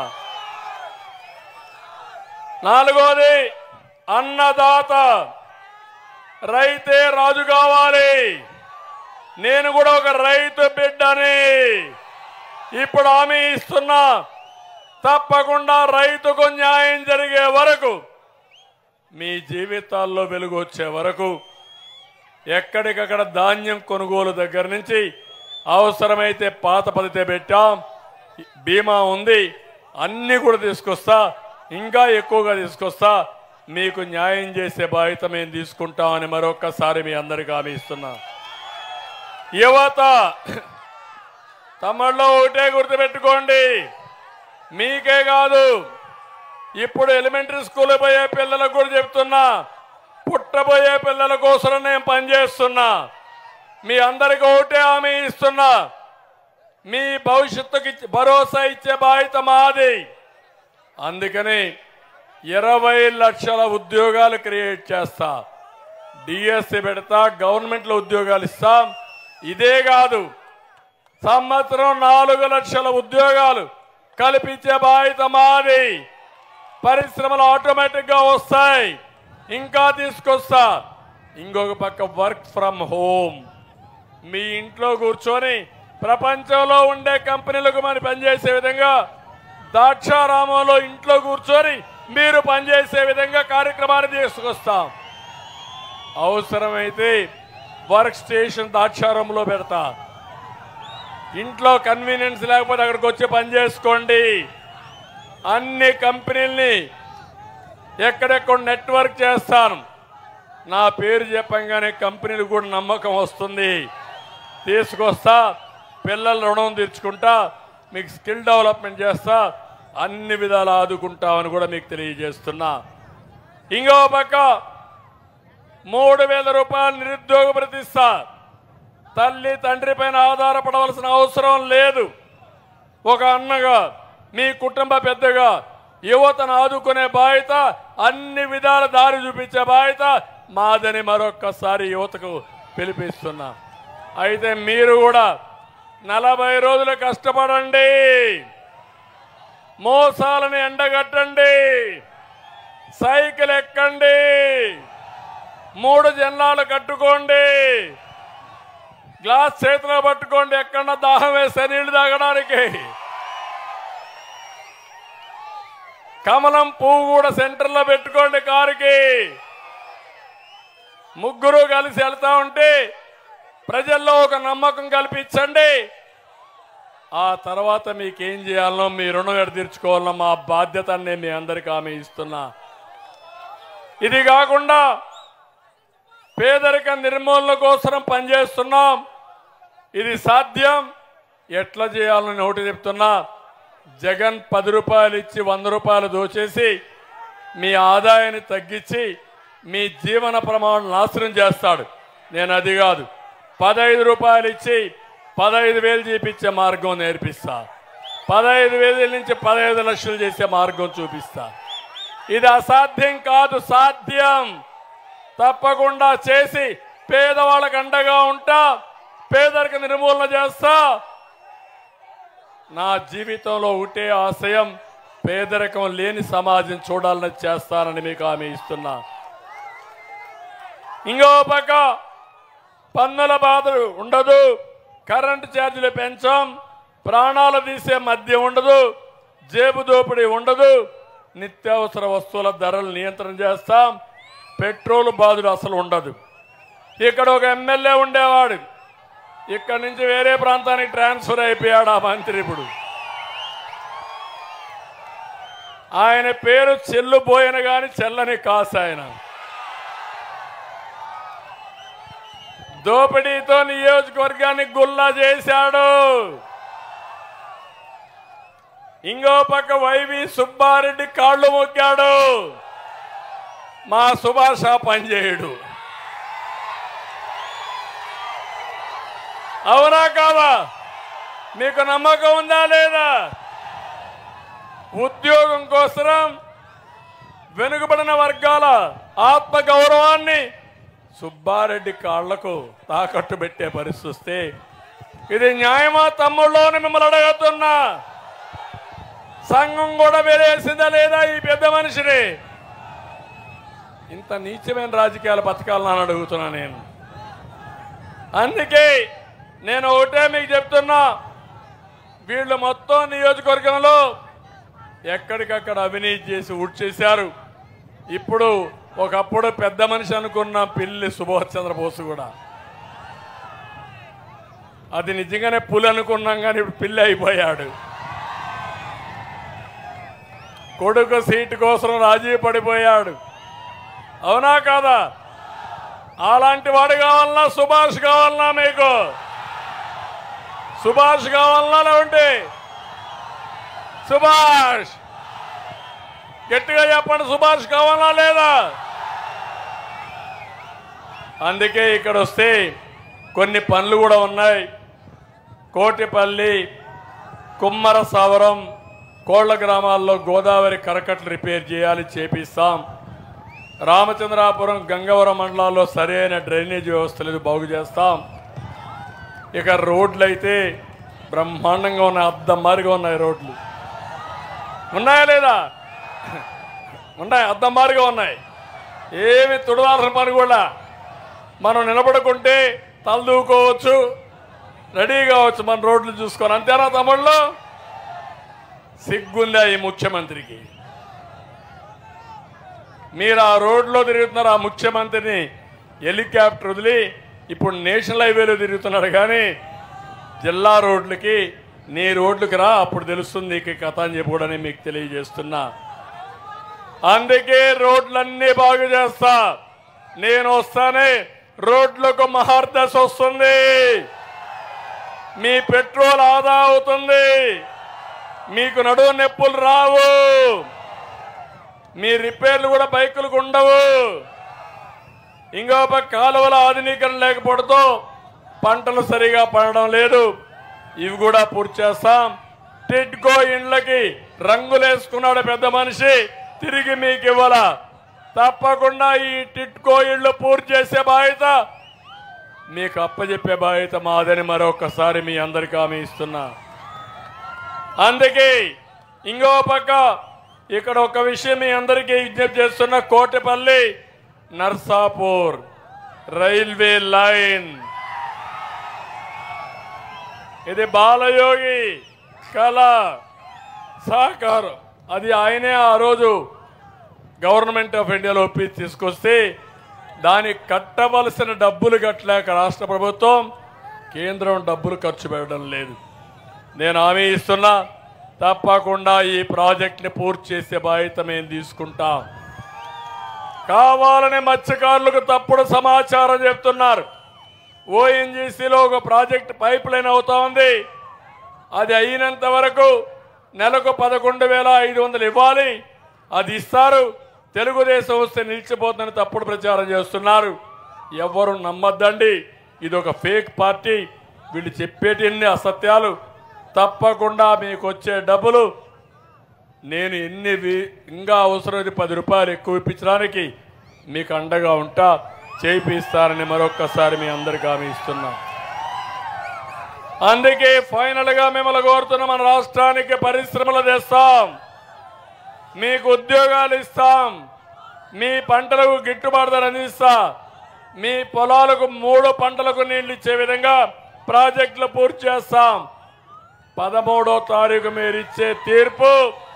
నాలుగోది, అన్నదాత, రైతే రాజు కావాలి. నేను కూడా ఒక రైతు బిడ్డని ఇప్పుడు హామీ ఇస్తున్నా. తప్పకుండా రైతుకు న్యాయం జరిగే వరకు, మీ జీవితాల్లో వెలుగు వచ్చే వరకు ఎక్కడికక్కడ ధాన్యం కొనుగోలు దగ్గర నుంచి అవసరమైతే పాత పదితే పెట్టాం, బీమా ఉంది, అన్ని కూడా తీసుకొస్తా, ఇంకా ఎక్కువగా తీసుకొస్తా. మీకు న్యాయం చేసే బాధ్యత మేము తీసుకుంటామని మరొక్కసారి మీ అందరికీ హామీ ఇస్తున్నా. యువత తమలో ఒకటే గుర్తుపెట్టుకోండి, మీకే కాదు, ఇప్పుడు ఎలిమెంటరీ స్కూల్ పోయే పిల్లలకు కూడా చెప్తున్నా, పుట్టబోయే పిల్లల కోసం నేను పనిచేస్తున్నా. మీ అందరికీ ఒకటే హామీ ఇస్తున్నా, మీ భవిష్యత్తుకి భరోసా ఇచ్చే బాధ్యత మాది. అందుకని ఇరవై లక్షల ఉద్యోగాలు క్రియేట్ చేస్తా, డిఎస్సి పెడతా, గవర్నమెంట్లో ఉద్యోగాలు ఇస్తాం. ఇదే కాదు, సంవత్సరం నాలుగు లక్షల ఉద్యోగాలు కల్పించే బాధ్యత మాది. పరిశ్రమలు ఆటోమేటిక్గా వస్తాయి, ఇంకా తీసుకొస్తా. ఇంకొక పక్క వర్క్ ఫ్రమ్ హోమ్, మీ ఇంట్లో కూర్చొని ప్రపంచంలో ఉండే కంపెనీలకు మనం పనిచేసే విధంగా, ద్రాక్షారామంలో ఇంట్లో కూర్చొని మీరు పనిచేసే విధంగా కార్యక్రమాన్ని తీసుకొస్తాం. అవసరమైతే వర్క్ స్టేషన్ ద్రాక్షారామంలో పెడతా. ఇంట్లో కన్వీనియన్స్ లేకపోతే అక్కడికి వచ్చి పని చేసుకోండి. అన్ని కంపెనీల్ని ఎక్కడెక్కడ నెట్వర్క్ చేస్తాను. నా పేరు చెప్పంగానే కంపెనీలు కూడా నమ్మకం వస్తుంది. తీసుకొస్తా, పిల్లల రుణం తీర్చుకుంటా, మీకు స్కిల్ డెవలప్మెంట్ చేస్తా, అన్ని విధాలు ఆదుకుంటామని కూడా మీకు తెలియజేస్తున్నా. ఇంకో పక్క మూడు వేల రూపాయలు నిరుద్యోగ ప్రతిస్తా. తల్లి తండ్రి పైన ఆధారపడవలసిన అవసరం లేదు. ఒక అన్నగా, మీ కుటుంబ పెద్దగా యువతను ఆదుకునే బాధ్యత, అన్ని విధాల దారి చూపించే బాధ్యత మాదని మరొక్కసారి యువతకు పిలిపిస్తున్నా. అయితే మీరు కూడా నలభై రోజులు కష్టపడండి, మోసాలను ఎండగట్టండి, సైకిల్ ఎక్కండి, మూడు జెండాలు కట్టుకోండి, గ్లాస్ చేతిలో పట్టుకోండి, ఎక్కడన్నా దాహం వేస్తే నీళ్లు తాగడానికి. కమలం పువ్వు కూడా సెంటర్లో పెట్టుకోండి కారుకి. ముగ్గురు కలిసి వెళ్తా ఉంటే ప్రజల్లో ఒక నమ్మకం కల్పించండి. ఆ తర్వాత మీకేం చేయాలనో, మీ రుణం ఎడ తీర్చుకోవాలనో మా బాధ్యతని మీ అందరికీ హామీ ఇస్తున్నా. ఇది కాకుండా పేదరిక నిర్మూలన కోసం పనిచేస్తున్నాం. ఇది సాధ్యం. ఎట్లా చేయాలని ఒకటి చెప్తున్నా, జగన్ పది రూపాయలు ఇచ్చి వంద రూపాయలు దోచేసి మీ ఆదాయాన్ని తగ్గించి మీ జీవన ప్రమాణం నాశనం చేస్తాడు. నేను అది కాదు, పదహైదు రూపాయలు ఇచ్చి పదహైదు వేలు చూపించే మార్గం నేర్పిస్తా, పదహైదు వేల నుంచి పదహైదు లక్షలు చేసే మార్గం చూపిస్తా. ఇది అసాధ్యం కాదు, సాధ్యం. తప్పకుండా చేసి పేదవాళ్ళకు అండగా ఉంటా, పేదరిక నిర్మూలన చేస్తా. నా జీవితంలో ఒకటే ఆశయం, పేదరికం లేని సమాజం చూడాలని చేస్తానని మీకు హామీ ఇస్తున్నా. ఇంకో పక్క పన్నుల బాధలు ఉండదు, కరెంటు ఛార్జీలు పెంచాం, ప్రాణాలు తీసే మద్యం ఉండదు, జేబు దోపిడీ ఉండదు, నిత్యావసర వస్తువుల ధరలు నియంత్రణ చేస్తాం, పెట్రోల్ బాధలు అసలు ఉండదు. ఇక్కడ ఒక ఎమ్మెల్యే ఉండేవాడు, ఇక్కడ నుంచి వేరే ప్రాంతానికి ట్రాన్స్ఫర్ అయిపోయాడు ఆ మంత్రి. ఇప్పుడు ఆయన పేరు చెల్లుబోయన గాని చెల్లని కాసు. ఆయన దోపిడీతో నియోజకవర్గాన్ని గుల్లా చేశాడు. ఇంకో పక్క వైవి సుబ్బారెడ్డి కాళ్ళు మొక్కాడు, మా సుభాష పనిచేయడు. అవునా కాదా? మీకు నమ్మకం ఉందా లేదా? ఉద్యోగం కోసం వెనుకబడిన వర్గాల ఆత్మ గౌరవాన్ని సుబ్బారెడ్డి కాళ్లకు తాకట్టు పెట్టే పరిస్థితి వస్తే ఇది న్యాయమా తమ్ముళ్ళని మిమ్మల్ని అడగతున్నా. సంఘం కూడా వేరేసిందా లేదా ఈ పెద్ద మనిషిని? ఇంత నీచమైన రాజకీయాలు బతకాలని అడుగుతున్నా నేను. అందుకే నేను ఒకటే మీకు చెప్తున్నా, వీళ్ళు మొత్తం నియోజకవర్గంలో ఎక్కడికక్కడ అవినీతి చేసి ఊడ్చేశారు. ఇప్పుడు ఒకప్పుడు పెద్ద మనిషి అనుకున్న పిల్లి సుభాష్ చంద్రబోస్ కూడా అది నిజంగానే పులి అనుకున్నాం, కానీ ఇప్పుడు పిల్లి అయిపోయాడు. కొడుకు సీటు కోసం రాజీ పడిపోయాడు. అవునా కాదా? అలాంటి వాడు కావాలన్నా సుభాష్ కావాలన్నా? మీకు సుభాష్ కావాలన్నా? లేవంటే సుభాష్ గట్టిగా చెప్పండి, సుభాష్ కావాలా లేదా? అందుకే ఇక్కడ వస్తే కొన్ని పనులు కూడా ఉన్నాయి. కోటిపల్లి, కుమ్మర సావరం, కోళ్ల గ్రామాల్లో గోదావరి కరకట్లు రిపేర్ చేయాలి, చేపిస్తాం. రామచంద్రాపురం, గంగవరం మండలాల్లో సరైన డ్రైనేజ్ వ్యవస్థ లేదు, బాగు చేస్తాం. ఇక రోడ్లు అయితే బ్రహ్మాండంగా ఉన్నాయి, అద్దం మారిగా ఉన్నాయి. రోడ్లు ఉన్నాయా లేదా? ఉన్నాయి, అద్దం మారిగా ఉన్నాయి. ఏమి తుడవాల్సిన పని కూడా మనం నిలబడుకుంటే తలదూకోవచ్చు, రెడీ కావచ్చు మన రోడ్లు చూసుకొని. అంతేనా తమ్ముళ్ళు? సిగ్గుందా ఈ ముఖ్యమంత్రికి? మీరు ఆ రోడ్లో తిరుగుతున్నారు, ఆ ముఖ్యమంత్రిని హెలికాప్టర్ వదిలి ఇప్పుడు నేషనల్ హైవేలో తిరుగుతున్నాడు. కానీ జిల్లా రోడ్లకి, నీ రోడ్లకి రా, అప్పుడు తెలుస్తుంది నీకు కథ అని చెప్పి మీకు తెలియజేస్తున్నా. అందుకే రోడ్లన్నీ బాగు చేస్తా. నేను వస్తానే రోడ్లకు మహర్దశ వస్తుంది, మీ పెట్రోల్ ఆదా అవుతుంది, మీకు నడువు నొప్పులు రావు, మీ రిపేర్లు కూడా బైకులకు ఉండవు. ఇంకో పక్క కాలువల ఆధునీకరణ లేకపోవడంతో పంటలు సరిగా పండడం లేదు, ఇవి కూడా పూర్తి చేస్తాం. టిడ్కో ఇండ్లకి రంగులేసుకున్నాడు పెద్ద మనిషి, తిరిగి మీకు ఇవ్వాల. తప్పకుండా ఈ టిడ్కో ఇళ్లు పూర్తి చేసే బాధ్యత మీకు అప్పచెప్పే బాధ్యత మాదని మరొకసారి మీ అందరికీ హామీ ఇస్తున్నా. అందుకే ఇంకో పక్క ఇక్కడ ఒక విషయం మీ అందరికీ విజ్ఞప్తి చేస్తున్న, కోటిపల్లి నర్సాపూర్ రైల్వే లైన్, ఇది బాలయోగి కళ సహకారం. అది ఆయనే ఆ రోజు గవర్నమెంట్ ఆఫ్ ఇండియాలో ఒప్పి తీసుకొస్తే దానికి కట్టవలసిన డబ్బులు కట్టలేక రాష్ట్ర ప్రభుత్వం, కేంద్రం డబ్బులు ఖర్చు పెట్టడం లేదు. నేను హామీ ఇస్తున్నా, తప్పకుండా ఈ ప్రాజెక్ట్ని పూర్తి చేసే బాధ్యత మేము తీసుకుంటాం. కావాలని మత్స్యకారులకు తప్పుడు సమాచారం చెప్తున్నారు. ఓఎన్జీసీలో ఒక ప్రాజెక్ట్ పైప్ లైన్ అవుతా ఉంది, అది అయినంత వరకు నెలకు పదకొండు వేల ఐదు వందలు ఇవ్వాలి, అది ఇస్తారు, తెలుగుదేశం వస్తే నిలిచిపోతుందని తప్పుడు ప్రచారం చేస్తున్నారు. ఎవరు నమ్మద్దండి, ఇది ఒక ఫేక్ పార్టీ, వీళ్ళు చెప్పేటిన్ని అసత్యాలు. తప్పకుండా మీకు వచ్చే డబ్బులు నేను ఎన్ని ఇంకా అవసరమైతే పది రూపాయలు ఎక్కువ ఇప్పించడానికి మీకు అండగా ఉంటా, చేయిస్తారని మరొక్కసారి మీ అందరికీ హామీ ఇస్తున్నా. అందుకే ఫైనల్గా మిమ్మల్ని కోరుతున్న, మన రాష్ట్రానికి పరిశ్రమలు తెస్తాం, మీకు ఉద్యోగాలు ఇస్తాం, మీ పంటలకు గిట్టుబాటు ధర అందిస్తా, మీ పొలాలకు మూడు పంటలకు నీళ్లు ఇచ్చే విధంగా ప్రాజెక్టులు పూర్తి చేస్తాం. పదమూడో తారీఖు మీరు ఇచ్చే తీర్పు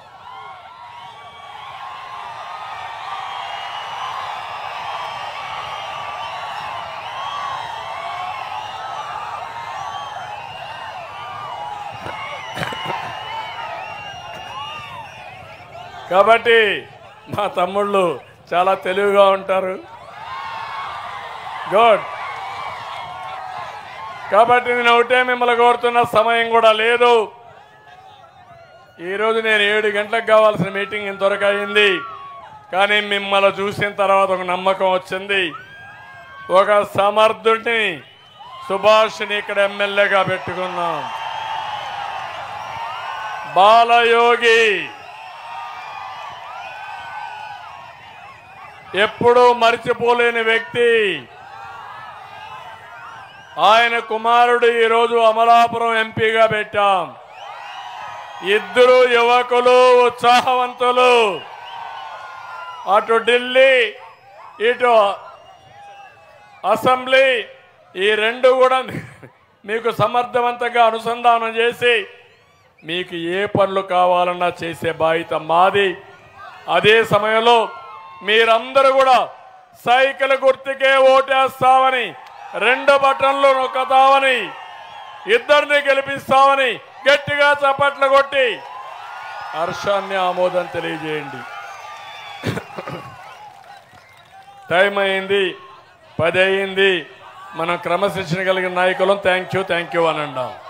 కాబట్టి మా తమ్ముళ్ళు చాలా తెలివిగా ఉంటారు. గుడ్. కాబట్టి నేను ఒకటే మిమ్మల్ని కోరుతున్న, సమయం కూడా లేదు. ఈరోజు నేను ఏడు గంటలకు కావాల్సిన మీటింగ్ ఇంతవరకు అయింది, కానీ మిమ్మల్ని చూసిన తర్వాత ఒక నమ్మకం వచ్చింది. ఒక సమర్థుడిని, సుభాష్ని ఇక్కడ ఎమ్మెల్యేగా పెట్టుకున్నాం. బాలయోగి ఎప్పుడూ మరిచిపోలేని వ్యక్తి. ఆయన కుమారుడు ఈరోజు అమలాపురం ఎంపీగా పెట్టాం. ఇద్దరు యువకులు, ఉత్సాహవంతులు. అటు ఢిల్లీ, ఇటు అసెంబ్లీ, ఈ రెండు కూడా మీకు సమర్థవంతంగా అనుసంధానం చేసి మీకు ఏ పనులు కావాలన్నా చేసే బాధ్యత మాది. అదే సమయంలో మీరందరూ కూడా సైకిల్ గుర్తుకే ఓటేస్తామని, రెండు బటన్లు నొక్కుతామని, ఇద్దరిని గెలిపిస్తామని గట్టిగా చప్పట్లు కొట్టి హర్షాన్ని ఆమోదం తెలియజేయండి. టైం అయింది, పది అయింది. మనం క్రమశిక్షణ కలిగిన నాయకులం. థ్యాంక్ యూ థ్యాంక్ యూ అని అంటాం.